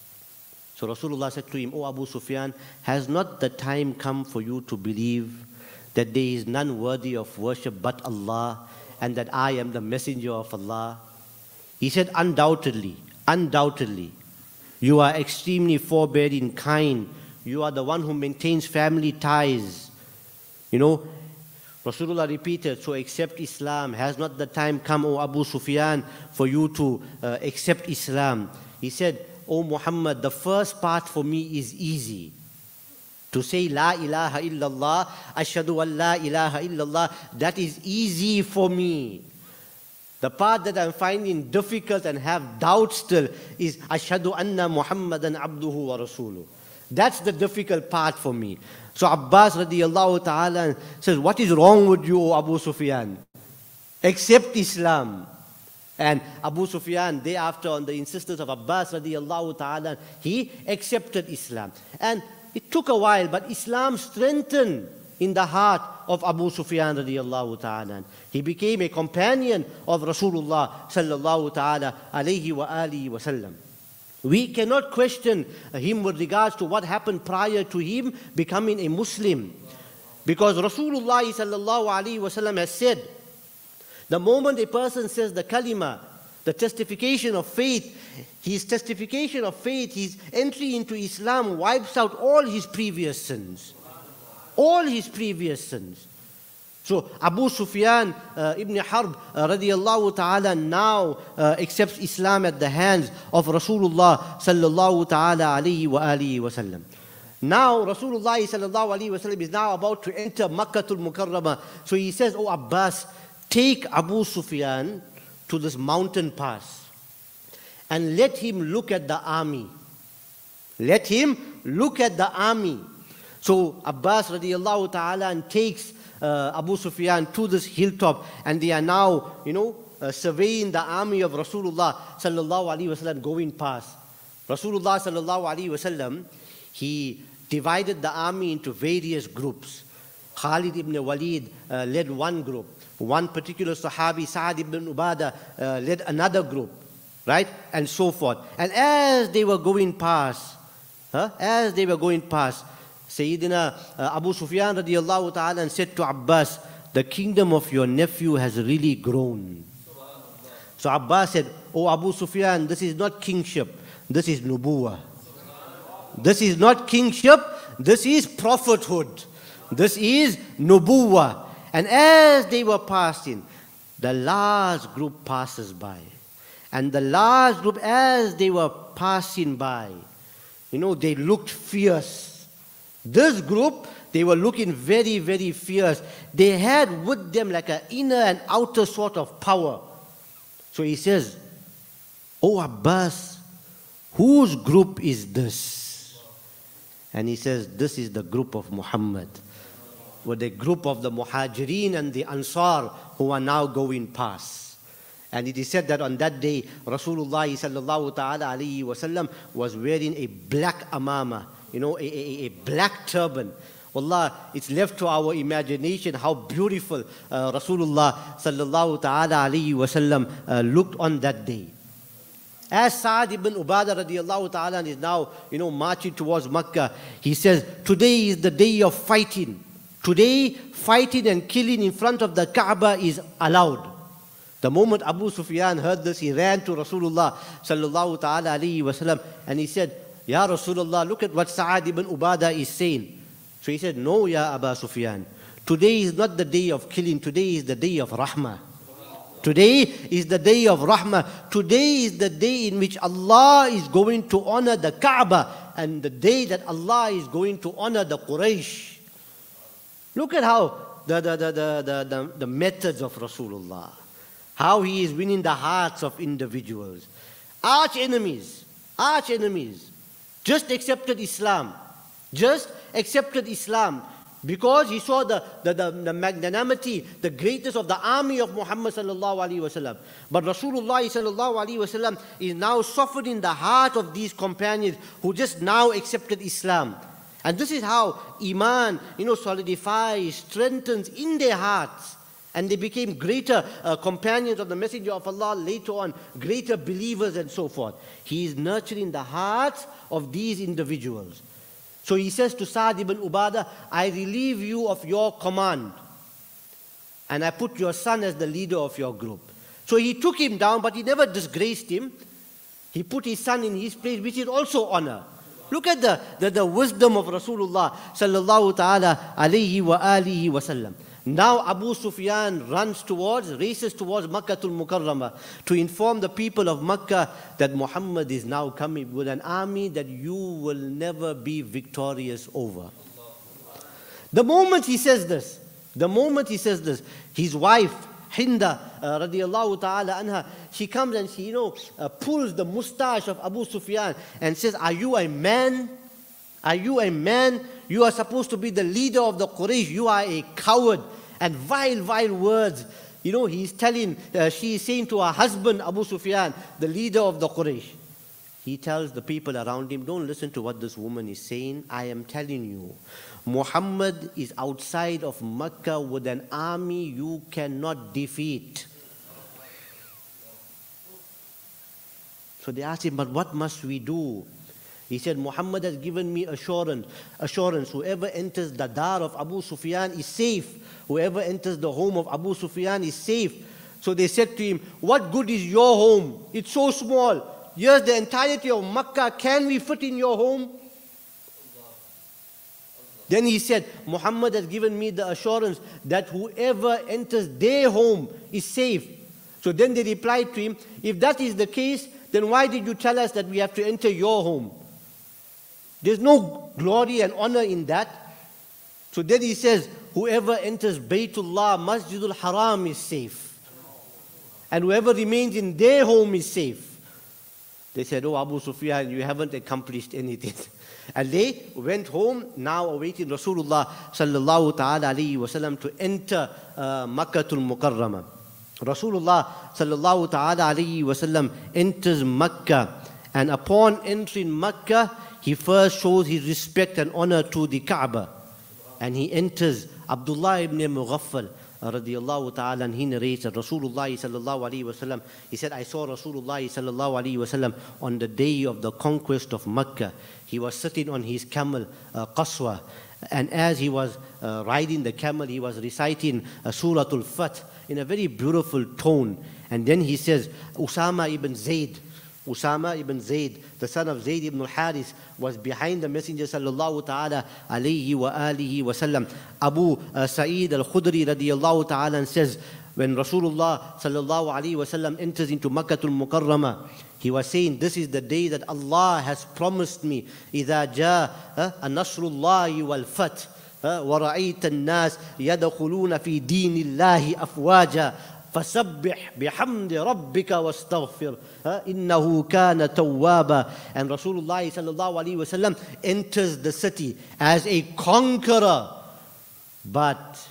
So Rasulullah said to him, "O Abu Sufyan, has not the time come for you to believe that there is none worthy of worship but Allah, and that I am the messenger of Allah?" He said, "Undoubtedly, undoubtedly, you are extremely forbearing, kind. You are the one who maintains family ties." You know, Rasulullah repeated, "So accept Islam. Has not the time come, O Abu Sufyan, for you to uh, accept Islam?" He said, "O Muhammad, the first part for me is easy. To say La ilaha illallah, Ashhadu an la ilaha illallah, that is easy for me. The part that I'm finding difficult and have doubts still is Ashhadu anna Muhammadan abduhu wa rasuluh. That's the difficult part for me." So Abbas radiallahu ta'ala says, "What is wrong with you, O Abu Sufyan? Accept Islam." And Abu Sufyan, thereafter, on the insistence of Abbas radiallahu ta'ala, he accepted Islam. And it took a while, but Islam strengthened in the heart of Abu Sufyan radiallahu ta'ala. He became a companion of Rasulullah sallallahu ta'ala alayhi wa alihi wa sallam. We cannot question him with regards to what happened prior to him becoming a Muslim. Because Rasulullah sallallahu alayhi wa sallam has said, the moment a person says the kalima, the testification of faith, his testification of faith, his entry into Islam wipes out all his previous sins. All his previous sins. So Abu Sufyan uh, ibn Harb uh, radiallahu ta'ala now uh, accepts Islam at the hands of Rasulullah sallallahu ta'ala alayhi wa alihi wa sallam. Now Rasulullah sallallahu alayhi wa sallam is now about to enter Makkatul Mukarramah. So he says, "Oh Abbas, take Abu Sufyan to this mountain pass and let him look at the army. Let him look at the army." So Abbas radiallahu ta'ala takes uh, Abu Sufyan to this hilltop, and they are now, you know, uh, surveying the army of Rasulullah sallallahu alaihi wasallam going past. Rasulullah sallallahu alaihi wasallam, he divided the army into various groups. Khalid ibn Walid uh, led one group. One particular Sahabi, Sa'ad ibn Ubadah, uh, led another group, right? And so forth. And as they were going past, huh, as they were going past, Sayyidina uh, Abu Sufyan radiallahu ta'ala said to Abbas, "The kingdom of your nephew has really grown." So Abbas said, "Oh Abu Sufyan, this is not kingship, this is nubuwah. This is not kingship, this is prophethood. This is nubuwah." And as they were passing, the last group passes by. And the last group, as they were passing by, you know, they looked fierce. This group, they were looking very, very fierce. They had with them like an inner and outer sort of power. So he says, "Oh Abbas, whose group is this?" And he says, "This is the group of Muhammad, with the group of the Muhajirin and the Ansar who are now going past." And it is said that on that day, Rasulullah sallallahu ta'ala alayhi wa sallam was wearing a black amama, you know, a, a, a black turban. Wallah, it's left to our imagination how beautiful uh, Rasulullah sallallahu ta'ala alayhi wa sallam uh, looked on that day. As Sa'ad ibn Ubadah radiallahu ta'ala is now, you know, marching towards Makkah, he says, "Today is the day of fighting. Today, fighting and killing in front of the Kaaba is allowed." The moment Abu Sufyan heard this, he ran to Rasulullah sallallahu ta'ala alayhi wa sallam and he said, "Ya Rasulullah, look at what Sa'ad ibn Ubadah is saying." So he said, "No, Ya Abu Sufyan. Today is not the day of killing. Today is the day of rahmah. Today is the day of rahmah. Today is the day in which Allah is going to honor the Kaaba, and the day that Allah is going to honor the Quraysh." Look at how the, the, the, the, the, the, the methods of Rasulullah. How he is winning the hearts of individuals. Arch enemies, arch enemies, just accepted Islam. Just accepted Islam. because he saw the, the, the, the magnanimity, the greatness of the army of Muhammad sallallahu alaihi wasallam. But Rasulullah sallallahu alaihi wasallam is now softening the heart of these companions who just now accepted Islam. And this is how Iman, you know, solidifies, strengthens in their hearts. And they became greater uh, companions of the Messenger of Allah later on, greater believers and so forth. He is nurturing the hearts of these individuals. So he says to Sa'd ibn Ubadah, I relieve you of your command, and I put your son as the leader of your group. So he took him down, but he never disgraced him. He put his son in his place, which is also honor. Look at the, the, the wisdom of Rasulullah sallallahu ta'ala alayhi wa alihi wa sallam. Now Abu Sufyan runs towards, races towards Makkatul Mukarramah to inform the people of Makkah that Muhammad is now coming with an army that you will never be victorious over. The moment he says this, the moment he says this, his wife, Hinda uh, radiallahu ta'ala anha, she comes and she, you know, uh, pulls the mustache of Abu Sufyan and says, are you a man? Are you a man? You are supposed to be the leader of the Quraysh. You are a coward. And vile, vile words. You know, he's telling, uh, she is saying to her husband, Abu Sufyan, the leader of the Quraysh. He tells the people around him, don't listen to what this woman is saying. I am telling you, Muhammad is outside of Makkah with an army you cannot defeat. So they asked him, but what must we do? He said, Muhammad has given me assurance. Assurance. Whoever enters the dar of Abu Sufyan is safe. Whoever enters the home of Abu Sufyan is safe. So they said to him, what good is your home? It's so small. Here's the entirety of Makkah. Can we fit in your home? Then he said, Muhammad has given me the assurance that whoever enters their home is safe. So then they replied to him, if that is the case, then why did you tell us that we have to enter your home? There's no glory and honor in that. So then he says, whoever enters Baytullah, Masjidul Haram is safe. And whoever remains in their home is safe. They said, oh Abu Sufyan, you haven't accomplished anything. And they went home, now awaiting Rasulullah sallallahu ta'ala alayhi wa sallam to enter uh, Makkatul Mukarramah. Rasulullah sallallahu ta'ala alayhi wa sallam enters Makkah. And upon entering Makkah, he first shows his respect and honor to the Kaaba. And he enters. Abdullah ibn Mughaffal radiyallahu ta'ala, and he narrates that Rasulullah sallallahu alayhi wa sallam, he said, I saw Rasulullah sallallahu alayhi wa sallam on the day of the conquest of Makkah. He was sitting on his camel, uh, Qaswa. And as he was uh, riding the camel, he was reciting uh, Suratul Fath in a very beautiful tone. And then he says, Usama ibn Zayd, Usama ibn Zayd, the son of Zayd ibn al-Haris, was behind the Messenger sallallahu ta'ala alayhi wa alihi wa sallam. Abu uh, Sa'id al-Khudri radiyallahu ta'ala and says, when Rasulullah sallallahu alayhi wa sallam enters into Makkatul Mukarramah, he was saying, this is the day that Allah has promised me. إِذَا جَاءَ النَّصْرُ اللَّهِ وَالْفَتْحِ وَرَأَيْتَ النَّاسِ يَدْخُلُونَ فِي دِينِ اللَّهِ أَفْوَاجًا فَسَبِّحْ بِحَمْدِ رَبِّكَ وَاسْتَغْفِرْ إِنَّهُ كَانَ تَوَّابًا. And Rasulullah sallallahu alayhi wa sallam enters the city as a conqueror. But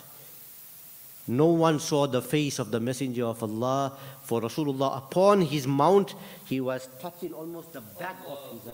no one saw the face of the Messenger of Allah. For Rasulullah, upon his mount, he was touching almost the back of his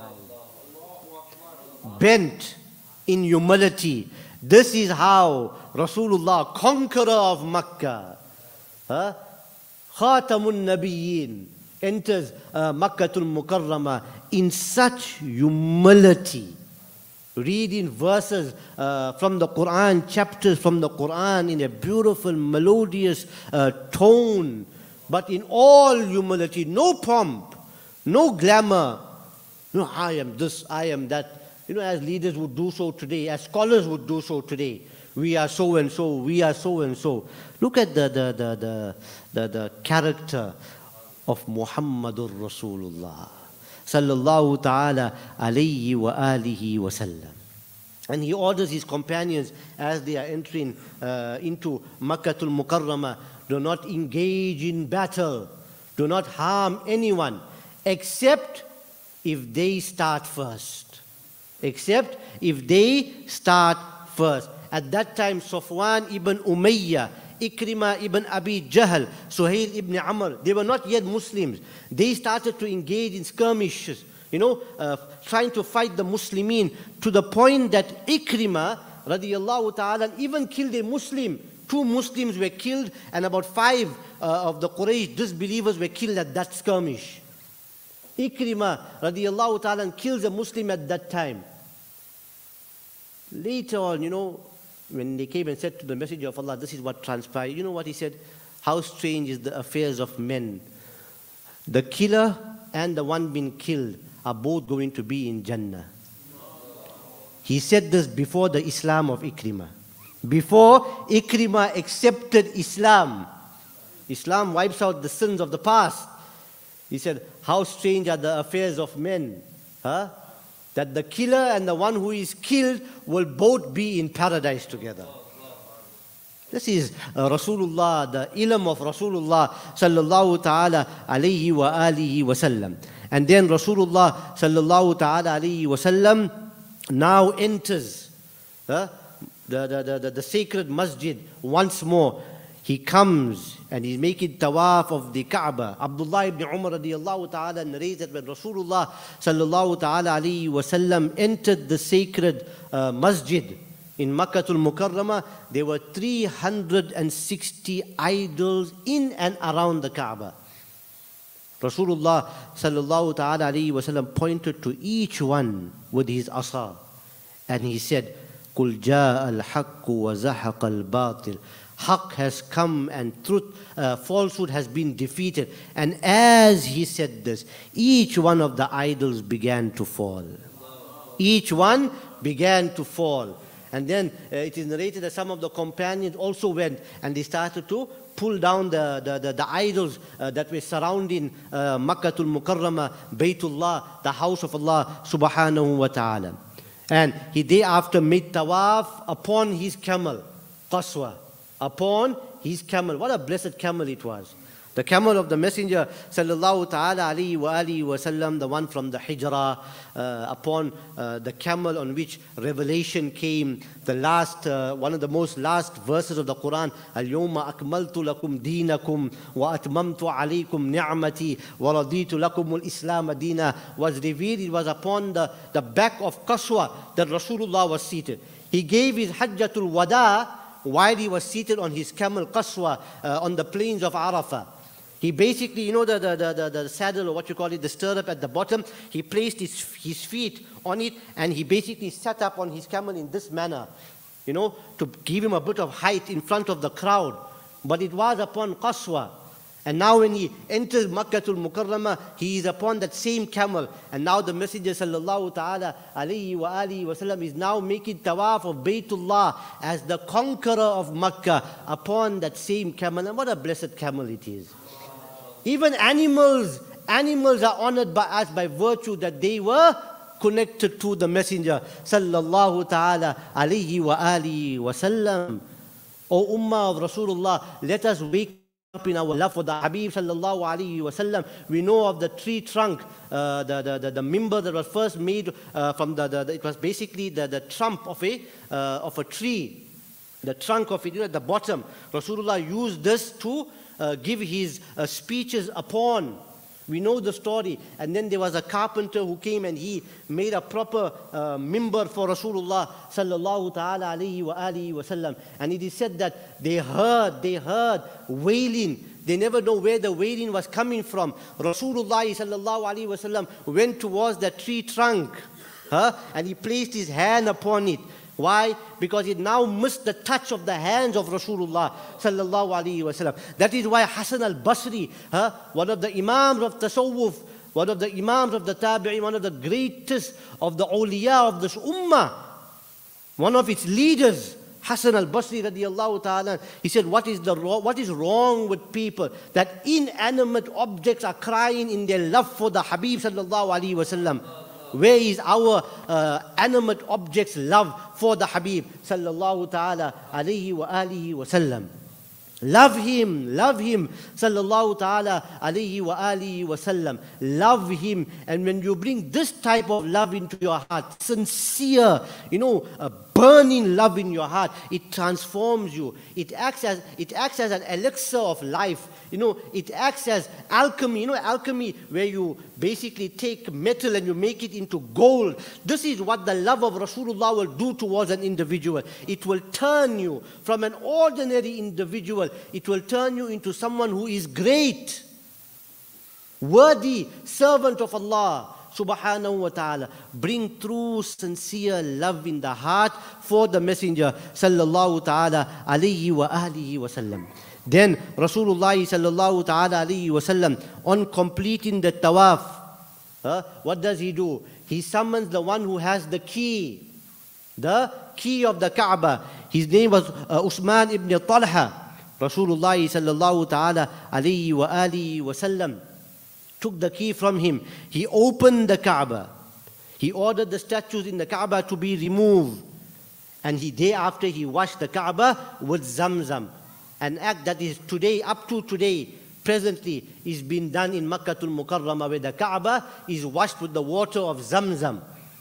eye. Bent in humility. This is how Rasulullah, conqueror of Makkah, huh? Khatamun Nabiyyin, enters uh, Makkatul Mukarramah in such humility. Reading verses uh, from the Quran, chapters from the Quran in a beautiful, melodious uh, tone, but in all humility, no pomp, no glamour. You know, I am this, I am that. You know, as leaders would do so today, as scholars would do so today. We are so and so, we are so and so. Look at the, the, the, the, the, the character of Muhammadur Rasulullah sallallahu ta'ala alayhi wa alihi wa sallam. And he orders his companions as they are entering uh, into Makkatul Mukarramah, do not engage in battle, do not harm anyone, except if they start first. Except if they start first. At that time, Safwan ibn Umayyah, Ikrimah ibn Abi Jahl, Suhail ibn Amr, they were not yet Muslims. They started to engage in skirmishes, you know, uh, trying to fight the Muslimin, to the point that Ikrimah, radiyallahu ta'ala, even killed a Muslim. Two Muslims were killed, and about five uh, of the Quraysh disbelievers were killed at that skirmish. Ikrimah, radiyallahu ta'ala, kills a Muslim at that time. Later on, you know, when they came and said to the Messenger of Allah, this is what transpired, you know what he said? How strange is the affairs of men. The killer and the one being killed are both going to be in Jannah. He said this before the Islam of Ikrimah. Before Ikrimah accepted Islam. Islam wipes out the sins of the past. He said, how strange are the affairs of men. Huh? That the killer and the one who is killed will both be in paradise together. This is uh, Rasulullah, the ilm of Rasulullah sallallahu ta'ala alayhi wa alihi wa sallam. And then Rasulullah sallallahu ta'ala alayhi wa sallam now enters uh, the, the, the, the, the sacred masjid once more. He comes and he's making tawaf of the Kaaba. Abdullah ibn Umar radiyallahu ta'ala narrates that when Rasulullah sallallahu ta'ala alayhi wa sallam entered the sacred uh, masjid in Makkatul Mukarramah, there were three hundred sixty idols in and around the Kaaba. Rasulullah sallallahu ta'ala alayhi wa sallam pointed to each one with his asa, and he said, "Qul jaa al-haqq wa zahaqa al-batil." Haqq has come and truth, uh, falsehood has been defeated. And as he said this, each one of the idols began to fall. Each one began to fall. And then uh, it is narrated that some of the companions also went and they started to pull down the, the, the, the idols uh, that were surrounding uh, Makkatul Mukarramah, Baytullah, the house of Allah subhanahu wa ta'ala. And he thereafter made tawaf upon his camel, Qaswa. Upon his camel. What a blessed camel it was. The camel of the Messenger sallallahu ta'ala alayhi wa alihi wa sallam, the one from the Hijrah, uh, upon uh, the camel on which revelation came, the last, uh, one of the most last verses of the Quran, Al-Yawma akmaltu lakum deenakum wa atmamtu alaykum ni'mati wa raditu lakum al-Islam deena, was revealed. It was upon the, the back of Qaswa that Rasulullah was seated. He gave his Hajjatul Wada while he was seated on his camel Qaswa uh, on the plains of Arafah. He basically, you know, the, the, the, the saddle, or what you call it, the stirrup at the bottom, he placed his, his feet on it and he basically sat up on his camel in this manner, you know, to give him a bit of height in front of the crowd. But it was upon Qaswa. And now when he enters Makkatul Mukarramah, he is upon that same camel. And now the Messenger sallallahu ta'ala alayhi wa alihi wa sallam is now making tawaf of Baytullah as the conqueror of Makkah upon that same camel. And what a blessed camel it is. Even animals, animals are honored by us by virtue that they were connected to the Messenger sallallahu ta'ala alayhi wa alihi wa sallam. O Ummah of Rasulullah, let us wake up in our love for the Habib sallallahu alayhi wa sallam. We know of the tree trunk, uh, the, the, the, the mimbar that was first made uh, from the, the, the, it was basically the, the trunk of a, uh, of a tree. The trunk of it, you know, at the bottom. Rasulullah used this to uh, give his uh, speeches upon. We know the story. And then there was a carpenter who came and he made a proper uh, mimbar for Rasulullah sallallahu ta'ala alayhi wa alihi wa sallam. And it is said that they heard, they heard wailing. They never know where the wailing was coming from. Rasulullah sallallahu alayhi wa sallam went towards that tree trunk, huh? And he placed his hand upon it. Why? Because it now missed the touch of the hands of Rasulullah sallallahu alaihi wasallam. That is why Hasan al-Basri, huh, one of the imams of Tasawwuf, one of the imams of the Tabi'in, one of the greatest of the awliya of this ummah, one of its leaders, Hasan al-Basri radiyallahu ta'ala, he said, what is, the, what is wrong with people? That inanimate objects are crying in their love for the Habib sallallahu alaihi wasallam. Where is our uh, animate objects' love for the Habib sallallahu ta'ala alayhi wa alihi wa sallam? Love him, love him, sallallahu ta'ala alayhi wa alihi wa sallam. Love him. And when you bring this type of love into your heart, sincere, you know, a burning love in your heart, it transforms you. It acts as, it acts as an elixir of life. You know, it acts as alchemy. You know, alchemy where you basically take metal and you make it into gold. This is what the love of Rasulullah will do towards an individual. It will turn you from an ordinary individual. It will turn you into someone who is great, worthy servant of Allah subhanahu wa ta'ala. Bring true, sincere love in the heart for the Messenger sallallahu ta'ala alayhi wa alihi wa sallam. Then Rasulullah sallallahu ta'ala alayhi wa sallam, on completing the tawaf, uh, what does he do? He summons the one who has the key, the key of the Kaaba. His name was uh, Usman ibn Talha. Rasulullah sallallahu ta'ala alayhi wa alihi wa sallam took the key from him. He opened the Kaaba. He ordered the statues in the Kaaba to be removed. And he, day after, he washed the Kaaba with Zamzam. An act that is today, up to today, presently, is being done in Makkatul Mukarramah, where the Kaaba is washed with the water of Zamzam.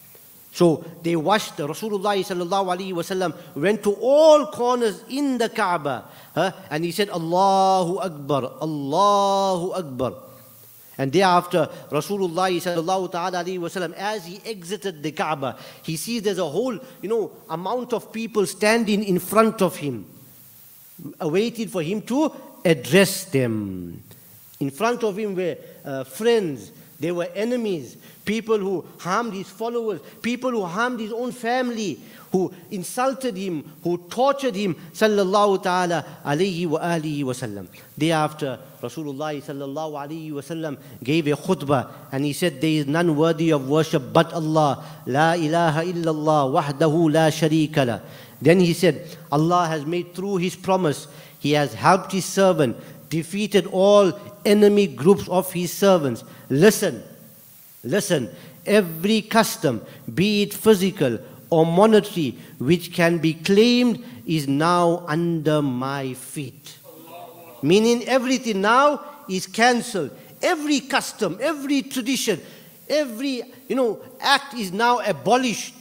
So they washed, Rasulullah sallallahu alaihi wasallam went to all corners in the Kaaba, huh? And he said, Allahu Akbar, Allahu Akbar. And thereafter, Rasulullah sallallahu ta'ala alayhi wasallam, as he exited the Kaaba, he sees there's a whole, you know, amount of people standing in front of him, awaiting for him to address them. In front of him were uh, friends, there were enemies, people who harmed his followers, people who harmed his own family, who insulted him, who tortured him, sallallahu ta'ala alayhi wa alihi wa sallam. Thereafter, Rasulullah sallallahu alayhi wa sallam gave a khutbah, and he said, there is none worthy of worship but Allah. La ilaha illallah wahdahu la sharika la. Then he said, Allah has made through his promise, he has helped his servant, defeated all enemy groups of his servants. Listen, listen, every custom, be it physical or monetary, which can be claimed is now under my feet. Meaning everything now is cancelled. Every custom, every tradition, every, you know, act is now abolished.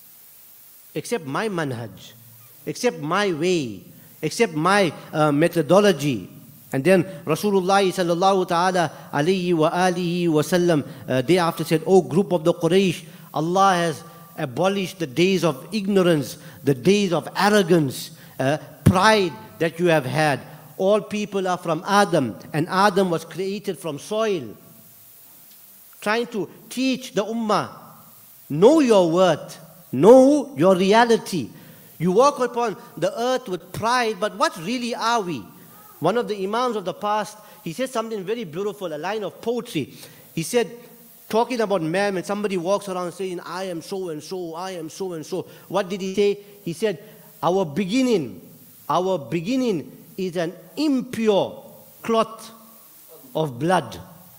Except my manhaj, except my way, except my uh, methodology. And then Rasulullah sallallahu ta'ala alayhi wa alihi wa sallam uh, thereafter said, O group of the Quraysh, Allah has abolished the days of ignorance, the days of arrogance, uh, pride that you have had. All people are from Adam, and Adam was created from soil. Trying to teach the ummah, know your worth, know your reality. You walk upon the earth with pride, but what really are we? One of the imams of the past, he said something very beautiful, a line of poetry. He said, talking about man, when somebody walks around saying, I am so and so, I am so and so. What did he say? He said, our beginning, our beginning is an impure cloth of blood.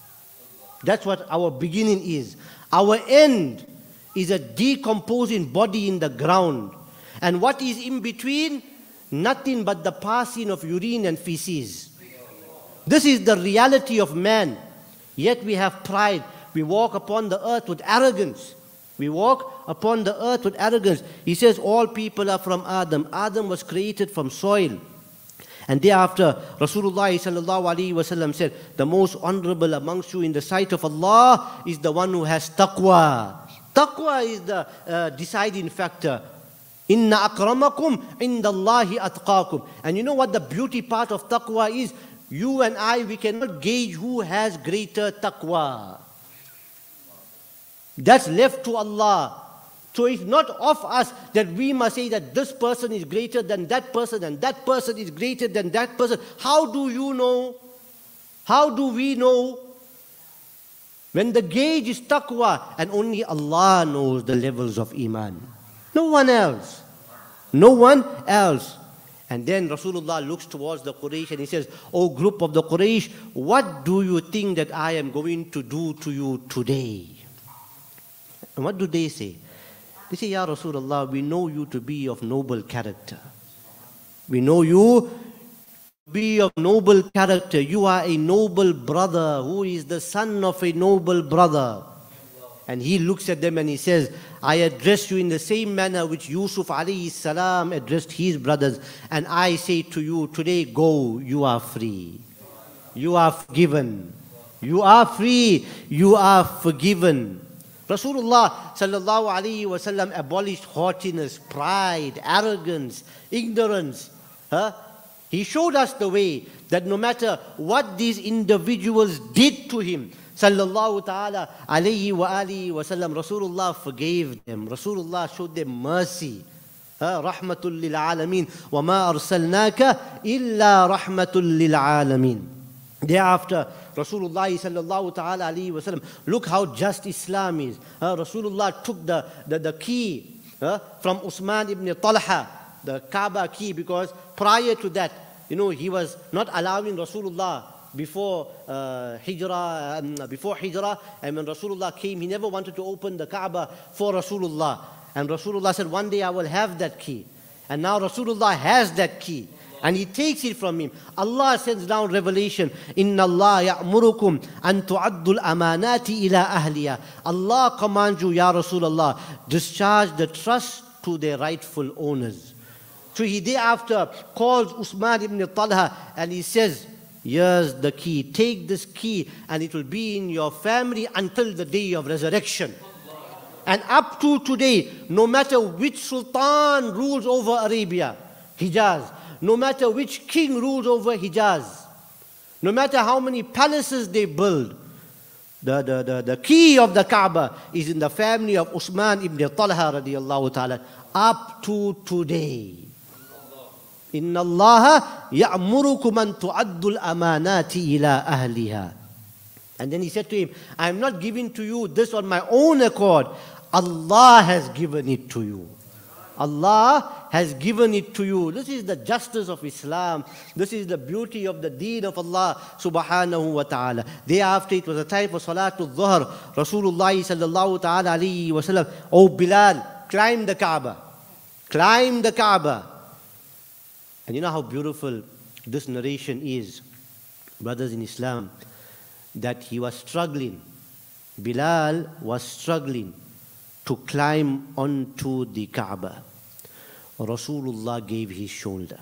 That's what our beginning is. Our end is a decomposing body in the ground. And what is in between? Nothing but the passing of urine and feces. This is the reality of man. Yet we have pride. We walk upon the earth with arrogance. We walk upon the earth with arrogance. He says all people are from Adam. Adam was created from soil. And thereafter, Rasulullah sallallahu alaihi wasallam said, the most honorable amongst you in the sight of Allah is the one who has taqwa. Taqwa is the uh, deciding factor. Inna akramakum indallahi atqakum. And you know what the beauty part of taqwa is? You and I, we cannot gauge who has greater taqwa. That's left to Allah. So it's not of us that we must say that this person is greater than that person and that person is greater than that person. How do you know? How do we know? When the gauge is taqwa, and only Allah knows the levels of iman. No one else. No one else. And then Rasulullah looks towards the Quraysh and he says, O group of the Quraysh, what do you think that I am going to do to you today? And what do they say? They say, Ya Rasulullah, we know you to be of noble character. We know you to be of noble character. You are a noble brother who is the son of a noble brother. And he looks at them and he says, I address you in the same manner which Yusuf alayhi salam addressed his brothers. And I say to you, today go, you are free. You are forgiven. You are free. You are forgiven. Rasulullah sallallahu alayhi wa sallam abolished haughtiness, pride, arrogance, ignorance. Huh? He showed us the way that no matter what these individuals did to him, sallallahu ta'ala alayhi wa alihi wa sallam, Rasulullah forgave them. Rasulullah showed them mercy. Rahmatul lil alameen. Wa ma arsalnaka illa rahmatul lil alameen. Thereafter, Rasulullah sallallahu ta'ala alayhi wa sallam, look how just Islam is. Uh, Rasulullah took the, the, the key uh, from Usman ibn Talha, the Kaaba key, because prior to that, you know, he was not allowing Rasulullah before uh, Hijrah, um, before Hijrah, and when Rasulullah came, he never wanted to open the Kaaba for Rasulullah. And Rasulullah said, one day I will have that key. And now Rasulullah has that key. And he takes it from him. Allah sends down revelation. Inna Allah ya'murukum an tu'addul amanati ila ahliya. Allah commands you, Ya Rasulullah, discharge the trust to their rightful owners. So he thereafter calls Usman ibn Talha and he says, here's the key. Take this key and it will be in your family until the day of resurrection. And up to today, no matter which sultan rules over Arabia, Hijaz, no matter which king rules over Hijaz, no matter how many palaces they build, the, the, the, the key of the Kaaba is in the family of Usman ibn Talha radiallahu ta'ala, up to today. Inna Allah ya'murukum an tu'addul amanati ila ahliha. And then he said to him, I am not giving to you this on my own accord. Allah has given it to you. Allah has given it to you. This is the justice of Islam. This is the beauty of the deen of Allah subhanahu wa ta'ala. Thereafter it was a time for Salatul Dhuhr. Rasulullah sallallahu ta'ala alayhi wa sallam, oh Bilal, climb the Kaaba. Climb the Kaaba. And you know how beautiful this narration is, brothers in Islam, that he was struggling. Bilal was struggling to climb onto the Kaaba. Rasulullah gave his shoulder.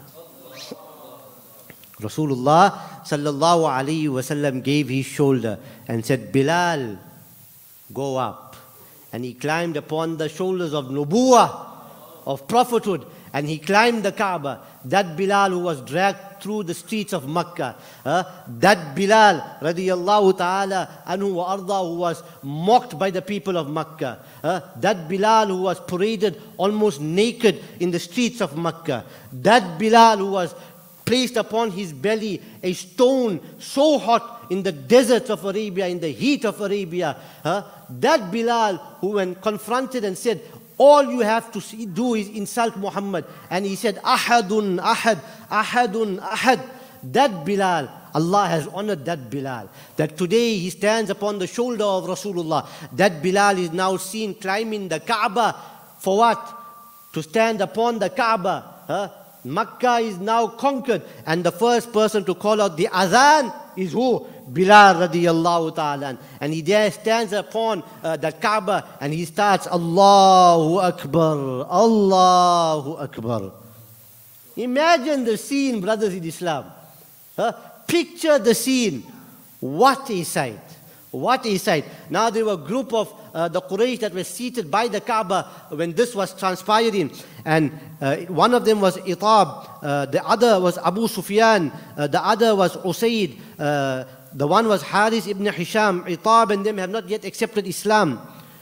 Rasulullah sallallahu alayhi wa sallam gave his shoulder and said, Bilal, go up. And he climbed upon the shoulders of Nubuwah, of prophethood, and he climbed the Kaaba. That Bilal who was dragged through the streets of Makkah, uh, that Bilal radiyallahu ta'ala anhu wa arda, who was mocked by the people of Makkah, uh, that Bilal who was paraded almost naked in the streets of Makkah, that Bilal who was placed upon his belly a stone so hot in the deserts of Arabia, in the heat of Arabia, uh, that Bilal who when confronted and said, all you have to see, do is insult Muhammad. And he said, Ahadun, Ahad, Ahadun, Ahad. That Bilal, Allah has honored that Bilal. That today he stands upon the shoulder of Rasulullah. That Bilal is now seen climbing the Kaaba. For what? To stand upon the Kaaba. Huh? Makkah is now conquered. And the first person to call out the Azan is who? Bilal radiyallahu ta'ala. And he there stands upon uh, the Kaaba and he starts, Allahu Akbar, Allahu Akbar. Imagine the scene, brothers in Islam. Huh? Picture the scene. What a sight. What a sight. Now there were a group of uh, the Quraysh that were seated by the Kaaba when this was transpiring. And uh, one of them was Itab, uh, the other was Abu Sufyan, uh, the other was Usayd, uh, the one was Haris ibn Hisham. Itab and them have not yet accepted Islam.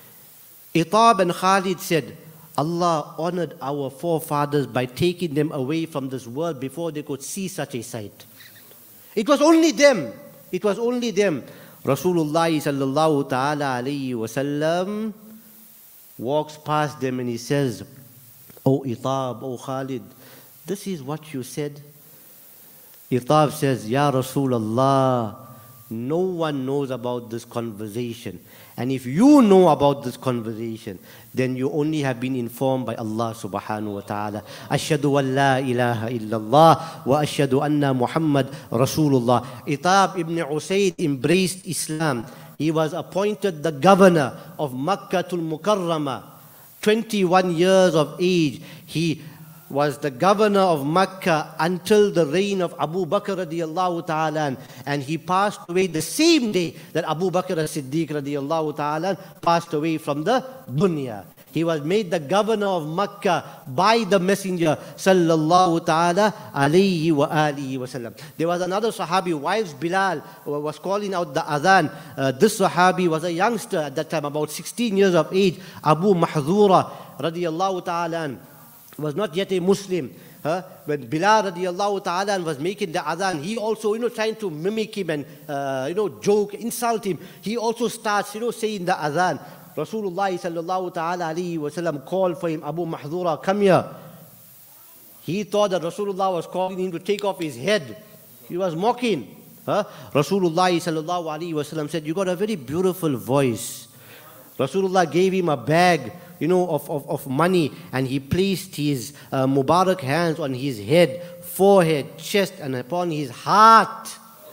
Itab and Khalid said, Allah honored our forefathers by taking them away from this world before they could see such a sight. It was only them. It was only them. Rasulullah sallallahu ta'ala alayhi wa sallam walks past them and he says, Oh Itab, oh Khalid, this is what you said. Itab says, Ya Rasulullah, no one knows about this conversation. And if you know about this conversation, then you only have been informed by Allah subhanahu wa ta'ala. Ashhadu an la ilaha illallah wa ashhadu anna Muhammad Rasulullah. Itab ibn Usayd embraced Islam. He was appointed the governor of Makkatul Mukarramah. twenty-one years of age. He was the governor of Makkah until the reign of Abu Bakr radiallahu ta'ala, and he passed away the same day that Abu Bakr as-Siddiq radiallahu ta'ala passed away from the dunya. He was made the governor of Makkah by the Messenger sallallahu ta'ala alayhi wa alihi wa sallam. There was another Sahabi, whilst Bilal was calling out the adhan. Uh, this Sahabi was a youngster at that time, about sixteen years of age. Abu Mahdura radiallahu ta'ala was not yet a Muslim. Huh? When Bilal radiallahu ta'ala was making the adhan, he also, you know, trying to mimic him and, uh, you know, joke, insult him. He also starts, you know, saying the adhan. Rasulullah sallallahu ta'ala alayhi wa sallam called for him, Abu Mahdura, come here. He thought that Rasulullah was calling him to take off his head. He was mocking. Huh? Rasulullah sallallahu alayhi wa sallam said, you got a very beautiful voice. Rasulullah gave him a bag, you know, of, of, of money, and he placed his uh, Mubarak hands on his head, forehead, chest, and upon his heart.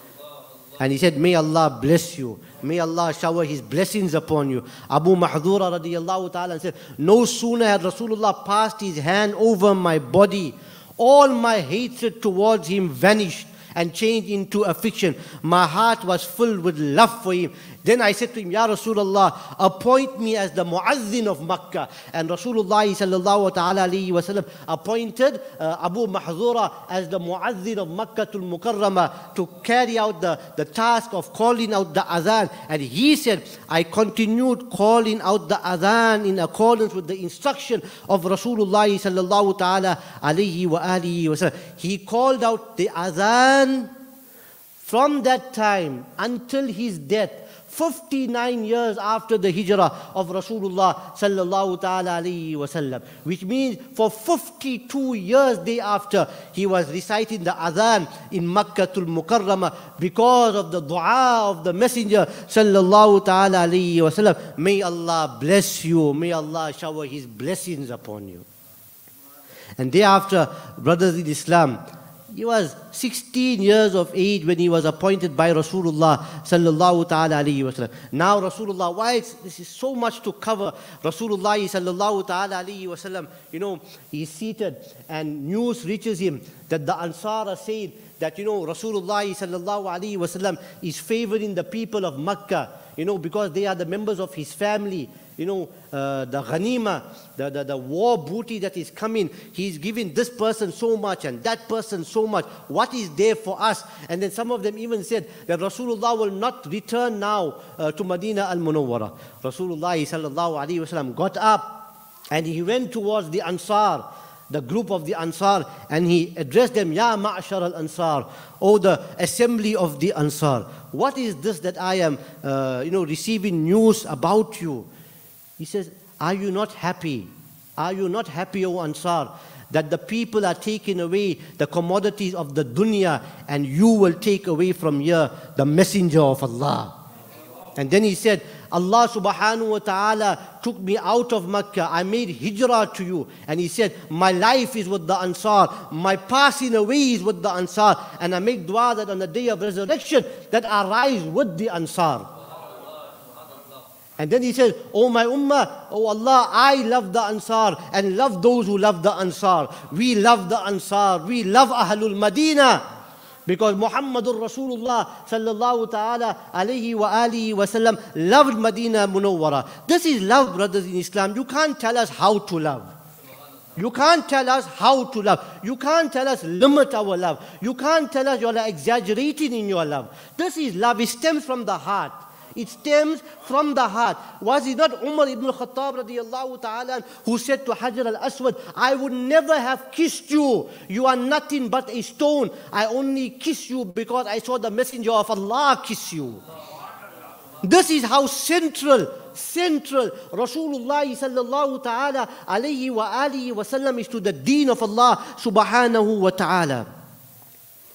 And he said, may Allah bless you. May Allah shower His blessings upon you. Abu Mahdura radiallahu ta'ala said, no sooner had Rasulullah passed his hand over my body, all my hatred towards him vanished and changed into affection. My heart was filled with love for him. Then I said to him, Ya Rasulullah, appoint me as the muazzin of Makkah. And Rasulullah sallallahu ta'ala alayhi wa sallam appointed uh, Abu Mahdura as the muazzin of Makkatul Mukarramah to carry out the, the task of calling out the adhan. And he said, I continued calling out the adhan in accordance with the instruction of Rasulullah sallallahu ta'ala alayhi wa alihi wa sallam. He called out the adhan from that time until his death, fifty-nine years after the hijrah of Rasulullah sallallahu ta'ala alayhi wa sallam, which means for fifty-two years thereafter, he was reciting the adhan in Makkatul Mukarramah because of the dua of the Messenger sallallahu ta'ala alayhi wa sallam. May Allah bless you, may Allah shower His blessings upon you. And thereafter, brothers in Islam, he was sixteen years of age when he was appointed by Rasulullah sallallahu ta'ala alayhi wa sallam. Now Rasulullah, why this is so much to cover. Rasulullah sallallahu ta'ala alayhi wa sallam, you know, he's seated and news reaches him that the Ansar are saying that, you know, Rasulullah sallallahu alayhi wa sallam is favoring the people of Makkah, you know, because they are the members of his family. You know, uh, the ghanima, the, the, the war booty that is coming, he's giving this person so much and that person so much. What is there for us? And then some of them even said that Rasulullah will not return now uh, to Medina al-Munawwara. Rasulullah sallallahu alayhi wa sallam got up and he went towards the Ansar, the group of the Ansar, and he addressed them, Ya ma'ashar al-Ansar, O the assembly of the Ansar. What is this that I am, uh, you know, receiving news about you? He says, are you not happy? Are you not happy, O Ansar, that the people are taking away the commodities of the dunya and you will take away from here the messenger of Allah? And then he said, Allah subhanahu wa ta'ala took me out of Makkah. I made hijrah to you. And he said, my life is with the Ansar. My passing away is with the Ansar. And I make dua that on the day of resurrection that I rise with the Ansar. And then he says, oh my ummah, oh Allah, I love the Ansar and love those who love the Ansar. We love the Ansar. We love Ahlul Madinah. Because Muhammadur Rasulullah sallallahu ta'ala alayhi wa alihi wa sallam loved Medina Munawwara. This is love, brothers in Islam. You can't tell us how to love. You can't tell us how to love. You can't tell us limit our love. You can't tell us you're exaggerating in your love. This is love. It stems from the heart. It stems from the heart. Was it not Umar ibn al-Khattab radiallahu ta'ala who said to Hajar al-Aswad, I would never have kissed you. You are nothing but a stone. I only kiss you because I saw the messenger of Allah kiss you. This is how central, central Rasulullah sallallahu ta'ala alayhi wa alihi wa sallam is to the deen of Allah subhanahu wa ta'ala.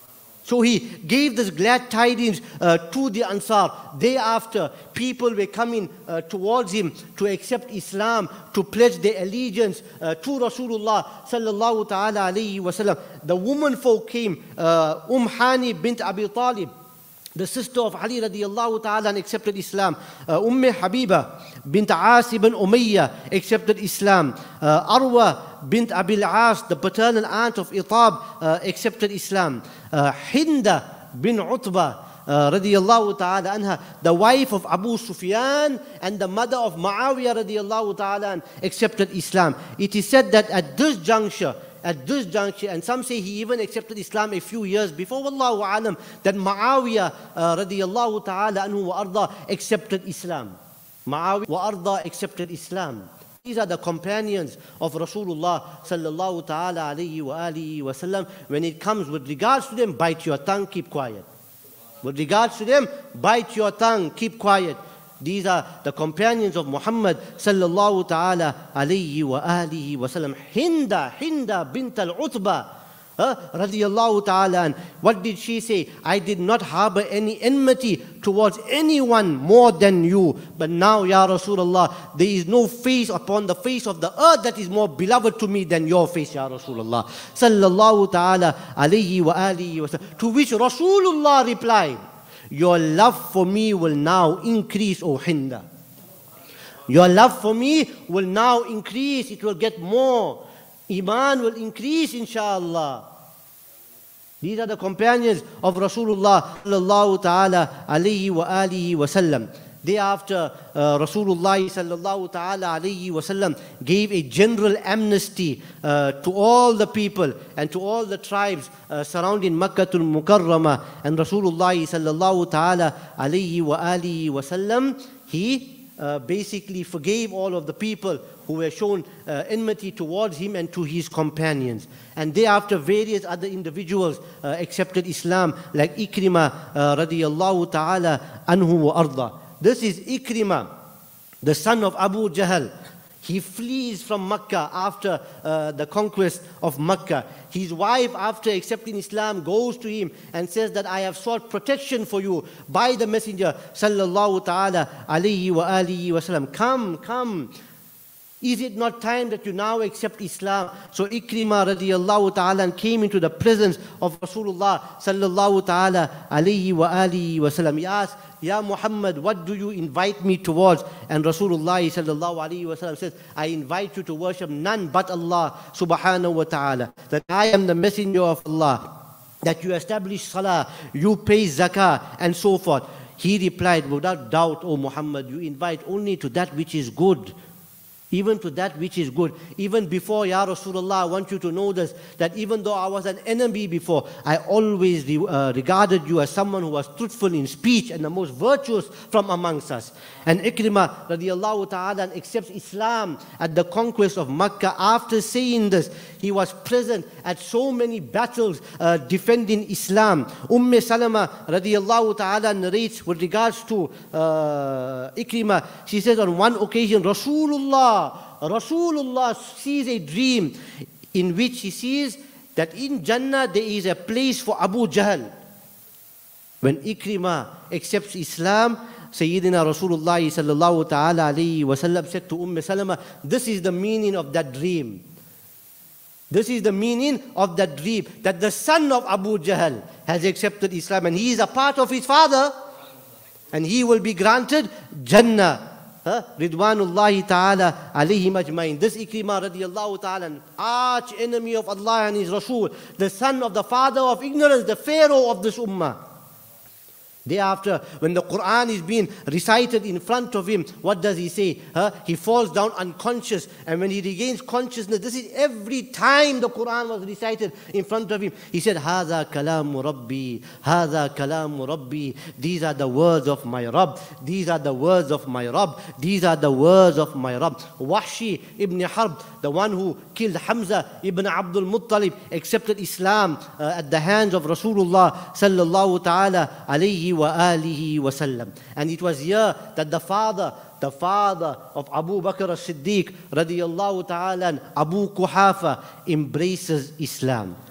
So he gave this glad tidings uh, to the Ansar. Thereafter, people were coming uh, towards him to accept Islam, to pledge their allegiance uh, to Rasulullah sallallahu ta'ala alayhi wa sallam. The woman folk came, uh, Umm Hani bint Abi Talib, the sister of Ali radiallahu ta'ala, and accepted Islam. Uh, Umm Habiba bint Aas ibn Umayyah accepted Islam. Uh, Arwa bint Abil As, the paternal aunt of Itab, uh, accepted Islam. Uh, Hinda bin Utbah uh, radiallahu ta'ala anha, the wife of Abu Sufyan and the mother of Muawiyah radiallahu ta'ala, accepted Islam. It is said that at this juncture, At this juncture, and some say he even accepted Islam a few years before, wallahu alam, that Muawiyah uh, radiyallahu ta'ala anhu wa arda accepted Islam. Muawiyah wa arda accepted Islam. These are the companions of Rasulullah sallallahu ta'ala alayhi wa alihi wa sallam. When it comes with regards to them, bite your tongue, keep quiet. With regards to them, bite your tongue, keep quiet. These are the companions of Muhammad sallallahu ta'ala alayhi wa alihi wa sallam. Hinda, Hinda bint al-Utbah, uh, radiyallahu ta'ala. What did she say? I did not harbor any enmity towards anyone more than you. But now, Ya Rasulullah, there is no face upon the face of the earth that is more beloved to me than your face, Ya Rasulullah. Sallallahu ta'ala alayhi wa alihi wa sallam. To which Rasulullah replied, your love for me will now increase, O Hinda. Your love for me will now increase. It will get more. Iman will increase, inshallah. These are the companions of Rasulullah sallallahu ta'ala alayhi wa alihi wa sallam. Thereafter, uh, Rasulullah sallallahu ta'ala alayhi wa sallam gave a general amnesty uh, to all the people and to all the tribes uh, surrounding Makkatul Mukarramah. And Rasulullah sallallahu ta'ala alayhi wa alihi wa sallam, he uh, basically forgave all of the people who were shown uh, enmity towards him and to his companions. And thereafter, various other individuals uh, accepted Islam, like Ikrimah uh, radiyallahu ta'ala anhu wa arda. This is Ikrimah, the son of Abu Jahl. He flees from Makkah after uh, the conquest of Makkah. His wife, after accepting Islam, goes to him and says that I have sought protection for you by the Messenger sallallahu ta'ala alayhi wa alihi wa sallam. Come, come. Is it not time that you now accept Islam? So Ikrimah radiyallahu ta'ala came into the presence of Rasulullah sallallahu ta'ala alayhi wa alihi wa sallam. He asked, Ya Muhammad, what do you invite me towards? And Rasulullah sallallahu alayhi wa sallam says, I invite you to worship none but Allah subhanahu wa ta'ala. That I am the messenger of Allah. That you establish salah, you pay zakah, and so forth. He replied, without doubt, O Muhammad, you invite only to that which is good. Even to that which is good. Even before, Ya Rasulullah, I want you to know this, that even though I was an enemy before, I always re, uh, regarded you as someone who was truthful in speech and the most virtuous from amongst us. And Ikrimah radiallahu ta'ala accepts Islam at the conquest of Makkah. After saying this, he was present at so many battles uh, defending Islam. Umm Salama radiallahu ta'ala narrates with regards to uh, Ikrimah. She says on one occasion, Rasulullah Rasulullah sees a dream in which he sees that in Jannah there is a place for Abu Jahl. When Ikrimah accepts Islam, Sayyidina Rasulullah sallallahu ta'ala alayhi wa sallam said to Umm Salama, this is the meaning of that dream. This is the meaning of that dream, that the son of Abu Jahl has accepted Islam and he is a part of his father and he will be granted Jannah. Huh? Ridwanullahi ta'ala alayhim ajmain. This Ikrimah radiyallahu ta'ala, an arch enemy of Allah and His Rasul, the son of the father of ignorance, the Pharaoh of this ummah. Thereafter, when the Quran is being recited in front of him, what does he say? Huh? He falls down unconscious, and when he regains consciousness, this is every time the Quran was recited in front of him, he said, Hada kalamu Rabbi, Hada kalamu Rabbi. These are the words of my Rabb. These are the words of my Rabb. These are the words of my Rabb. Wahshi ibn Harb, the one who killed Hamza ibn Abdul Muttalib, accepted Islam uh, at the hands of Rasulullah sallallahu ta'ala alayhi wa alihi wa sallam. And it was here that the father, the father of Abu Bakr as-Siddiq radiyallahu ta'ala, Abu Kuhafa, embraces Islam.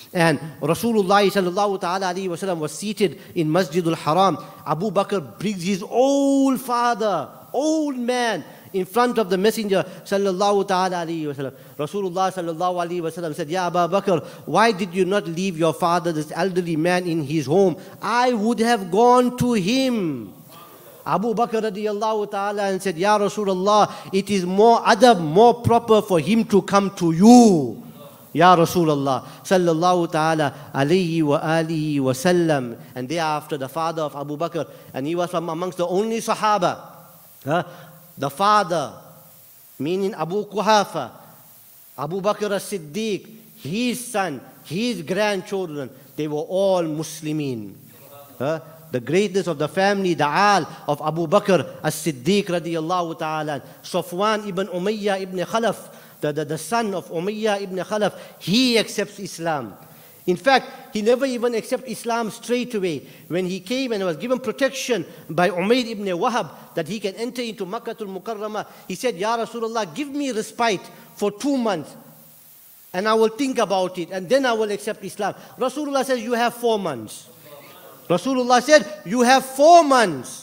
And Rasulullah sallallahu ta'ala alayhi wa sallam was seated in Masjidul Haram. Abu Bakr brings his old father, old man, in front of the Messenger sallallahu ta'ala alayhi wa sallam. Rasulullah sallallahu alayhi wa sallam said, Ya Abu Bakr, why did you not leave your father, this elderly man, in his home? I would have gone to him. Abu Bakr radiyallahu ta'ala and said, Ya Rasulullah, it is more adab, more proper for him to come to you. Ya Rasulullah sallallahu ta'ala alayhi wa alihi wa sallam. And thereafter the father of Abu Bakr, and he was from amongst the only Sahaba. Huh? The father, meaning Abu Quhafa, Abu Bakr as-Siddiq, his son, his grandchildren, they were all Muslimin. Huh? The greatness of the family, the Al of Abu Bakr as-Siddiq radiyallahu ta'ala. Safwan ibn Umayyah ibn Khalaf, the, the, the son of Umayyah ibn Khalaf, he accepts Islam. In fact, he never even accepted Islam straight away. When he came and was given protection by Umayyad ibn Wahab that he can enter into Makkatul Mukarramah, he said, Ya Rasulullah, give me respite for two months and I will think about it and then I will accept Islam. Rasulullah says, you have four months. Rasulullah said, you have four months.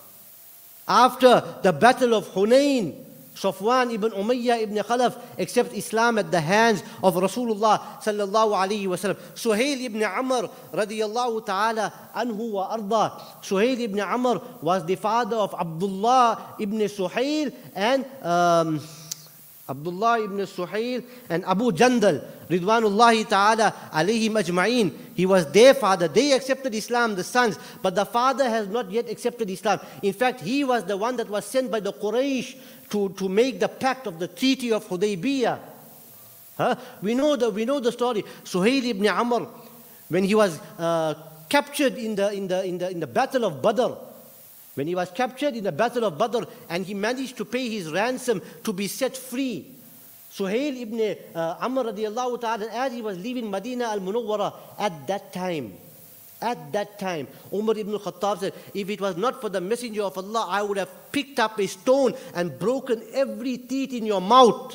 After the battle of Hunayn, Safwan ibn Umayyah ibn Khalaf accepts Islam at the hands of Rasulullah sallallahu alayhi wa sallam. Suhail ibn Amr radiyallahu ta'ala anhu wa arda. Suhail ibn Amr was the father of Abdullah ibn Suhail and um, Abdullah ibn Suhail and Abu Jandal Ridwanullahi ta'ala alayhim ajma'een. He was their father. They accepted Islam, the sons, but the father has not yet accepted Islam. In fact, he was the one that was sent by the Quraysh to, to make the pact of the Treaty of Hudaybiyah. Huh? We know the, we know the story. Suhail ibn Amr, when he was uh, captured in the, in, the, in, the, in the battle of Badr, when he was captured in the battle of Badr and he managed to pay his ransom to be set free, Suhail ibn uh, Amr radiallahu ta'ala, as he was leaving Medina al-Munawwara at that time, at that time, Umar ibn Khattab said, if it was not for the Messenger of Allah, I would have picked up a stone and broken every teeth in your mouth.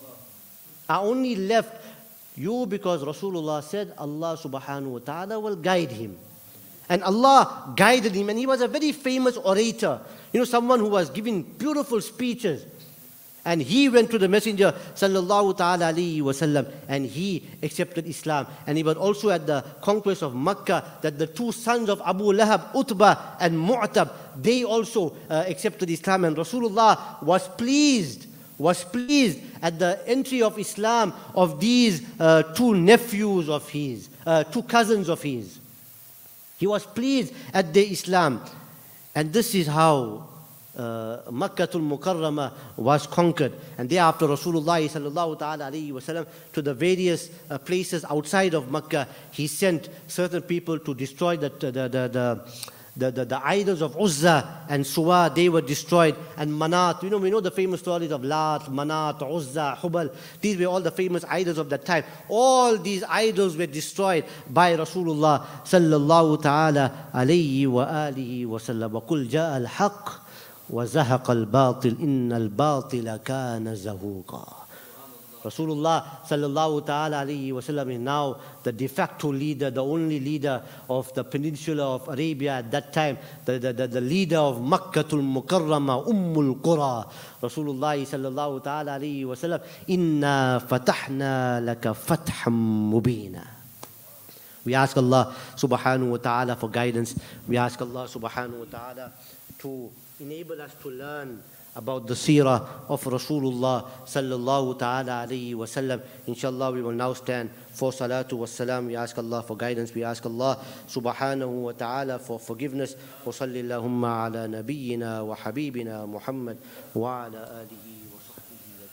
I only left you because Rasulullah said Allah subhanahu wa ta'ala will guide him. And Allah guided him, and he was a very famous orator. You know, someone who was giving beautiful speeches. And he went to the Messenger sallallahu ta'ala alayhi wa sallam and he accepted Islam. And he was also at the conquest of Makkah that the two sons of Abu Lahab, Utbah and Mu'tab, they also uh, accepted Islam. And Rasulullah was pleased, was pleased at the entry of Islam of these uh, two nephews of his, uh, two cousins of his. He was pleased at their Islam. And this is how Uh, Makkatul Mukarramah was conquered. And thereafter Rasulullah sallallahu ta'ala alayhi wa sallam to the various uh, places outside of Makkah, he sent certain people to destroy the, the, the, the, the, the, the idols of Uzza and Suwa. They were destroyed. And Manat, you know, we know the famous stories of Lat, Manat, Uzza, Hubal. These were all the famous idols of that time. All these idols were destroyed by Rasulullah sallallahu ta'ala alayhi wa alihi wa sallam. Wa qul ja'a al-haq وَزَهَقَ الْبَاطِلِ إِنَّ الْبَاطِلَ كَانَ زَهُوقًا. Rasulullah sallallahu ta'ala alayhi wa sallam is now the de facto leader, the only leader of the peninsula of Arabia at that time, the, the, the, the leader of Makkatul Mukarramah, Ummul Qura. Rasulullah sallallahu ta'ala alayhi wa sallam, إِنَّا فَتَحْنَا لَكَ فَتْحًا مُبِينًا. We ask Allah subhanahu wa ta'ala for guidance. We ask Allah subhanahu wa ta'ala to enable us to learn about the seerah of Rasulullah sallallahu ta'ala alayhi wa sallam. Inshallah, we will now stand for salatu wa salam. We ask Allah for guidance. We ask Allah subhanahu wa ta'ala for forgiveness. Wa sallillahumma ala nabiyyina wa habibina Muhammad wa ala alihi wa sahbihi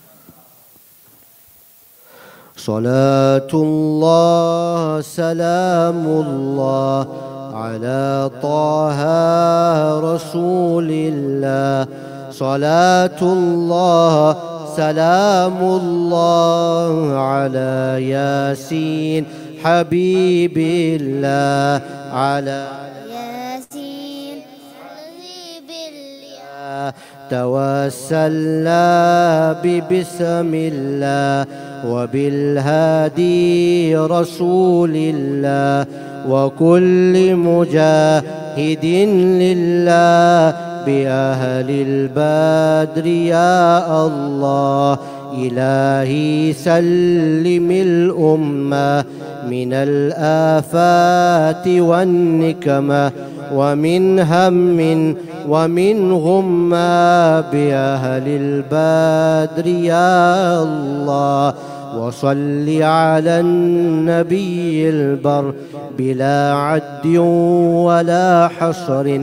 ajma'in. Salatullah, salamullah على طه رسول الله. صلاة الله سلام الله على ياسين حبيب الله. على ياسين حبيب الله توسلنا ببسم الله وبالهادي رسول الله وكل مجاهد لله بأهل البدر يا الله. إلهي سلم الأمة من الآفات والنكمة ومن هم ومن غمة بأهل البدر يا الله. وصل على النبي البر بلا عد ولا حصر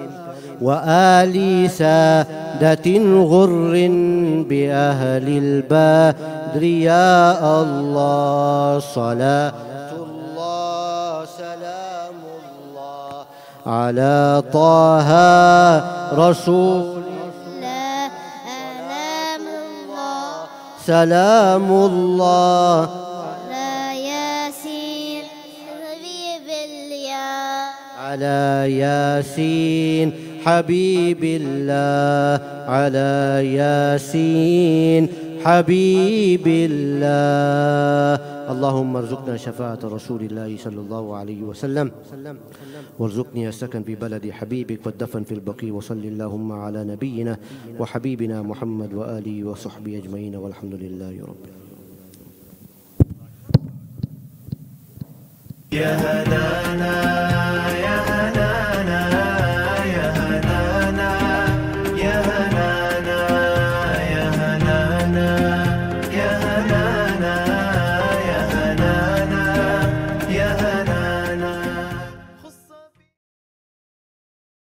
وآل سادة غر بأهل البدر يا الله. صلاة الله سلام الله على طه رسول الله أنام الله سلام الله على ياسين حبيب الله على ياسين حبيب الله على ياسين حبيب الله. اللهم ارزقنا شفاعة رسول الله صلى الله عليه وسلم وارزقني السكن في بلد حبيبك والدفن في البقيع. وصل اللهم على نبينا وحبيبنا محمد وآله وصحبه أجمعين والحمد لله رب العالمين.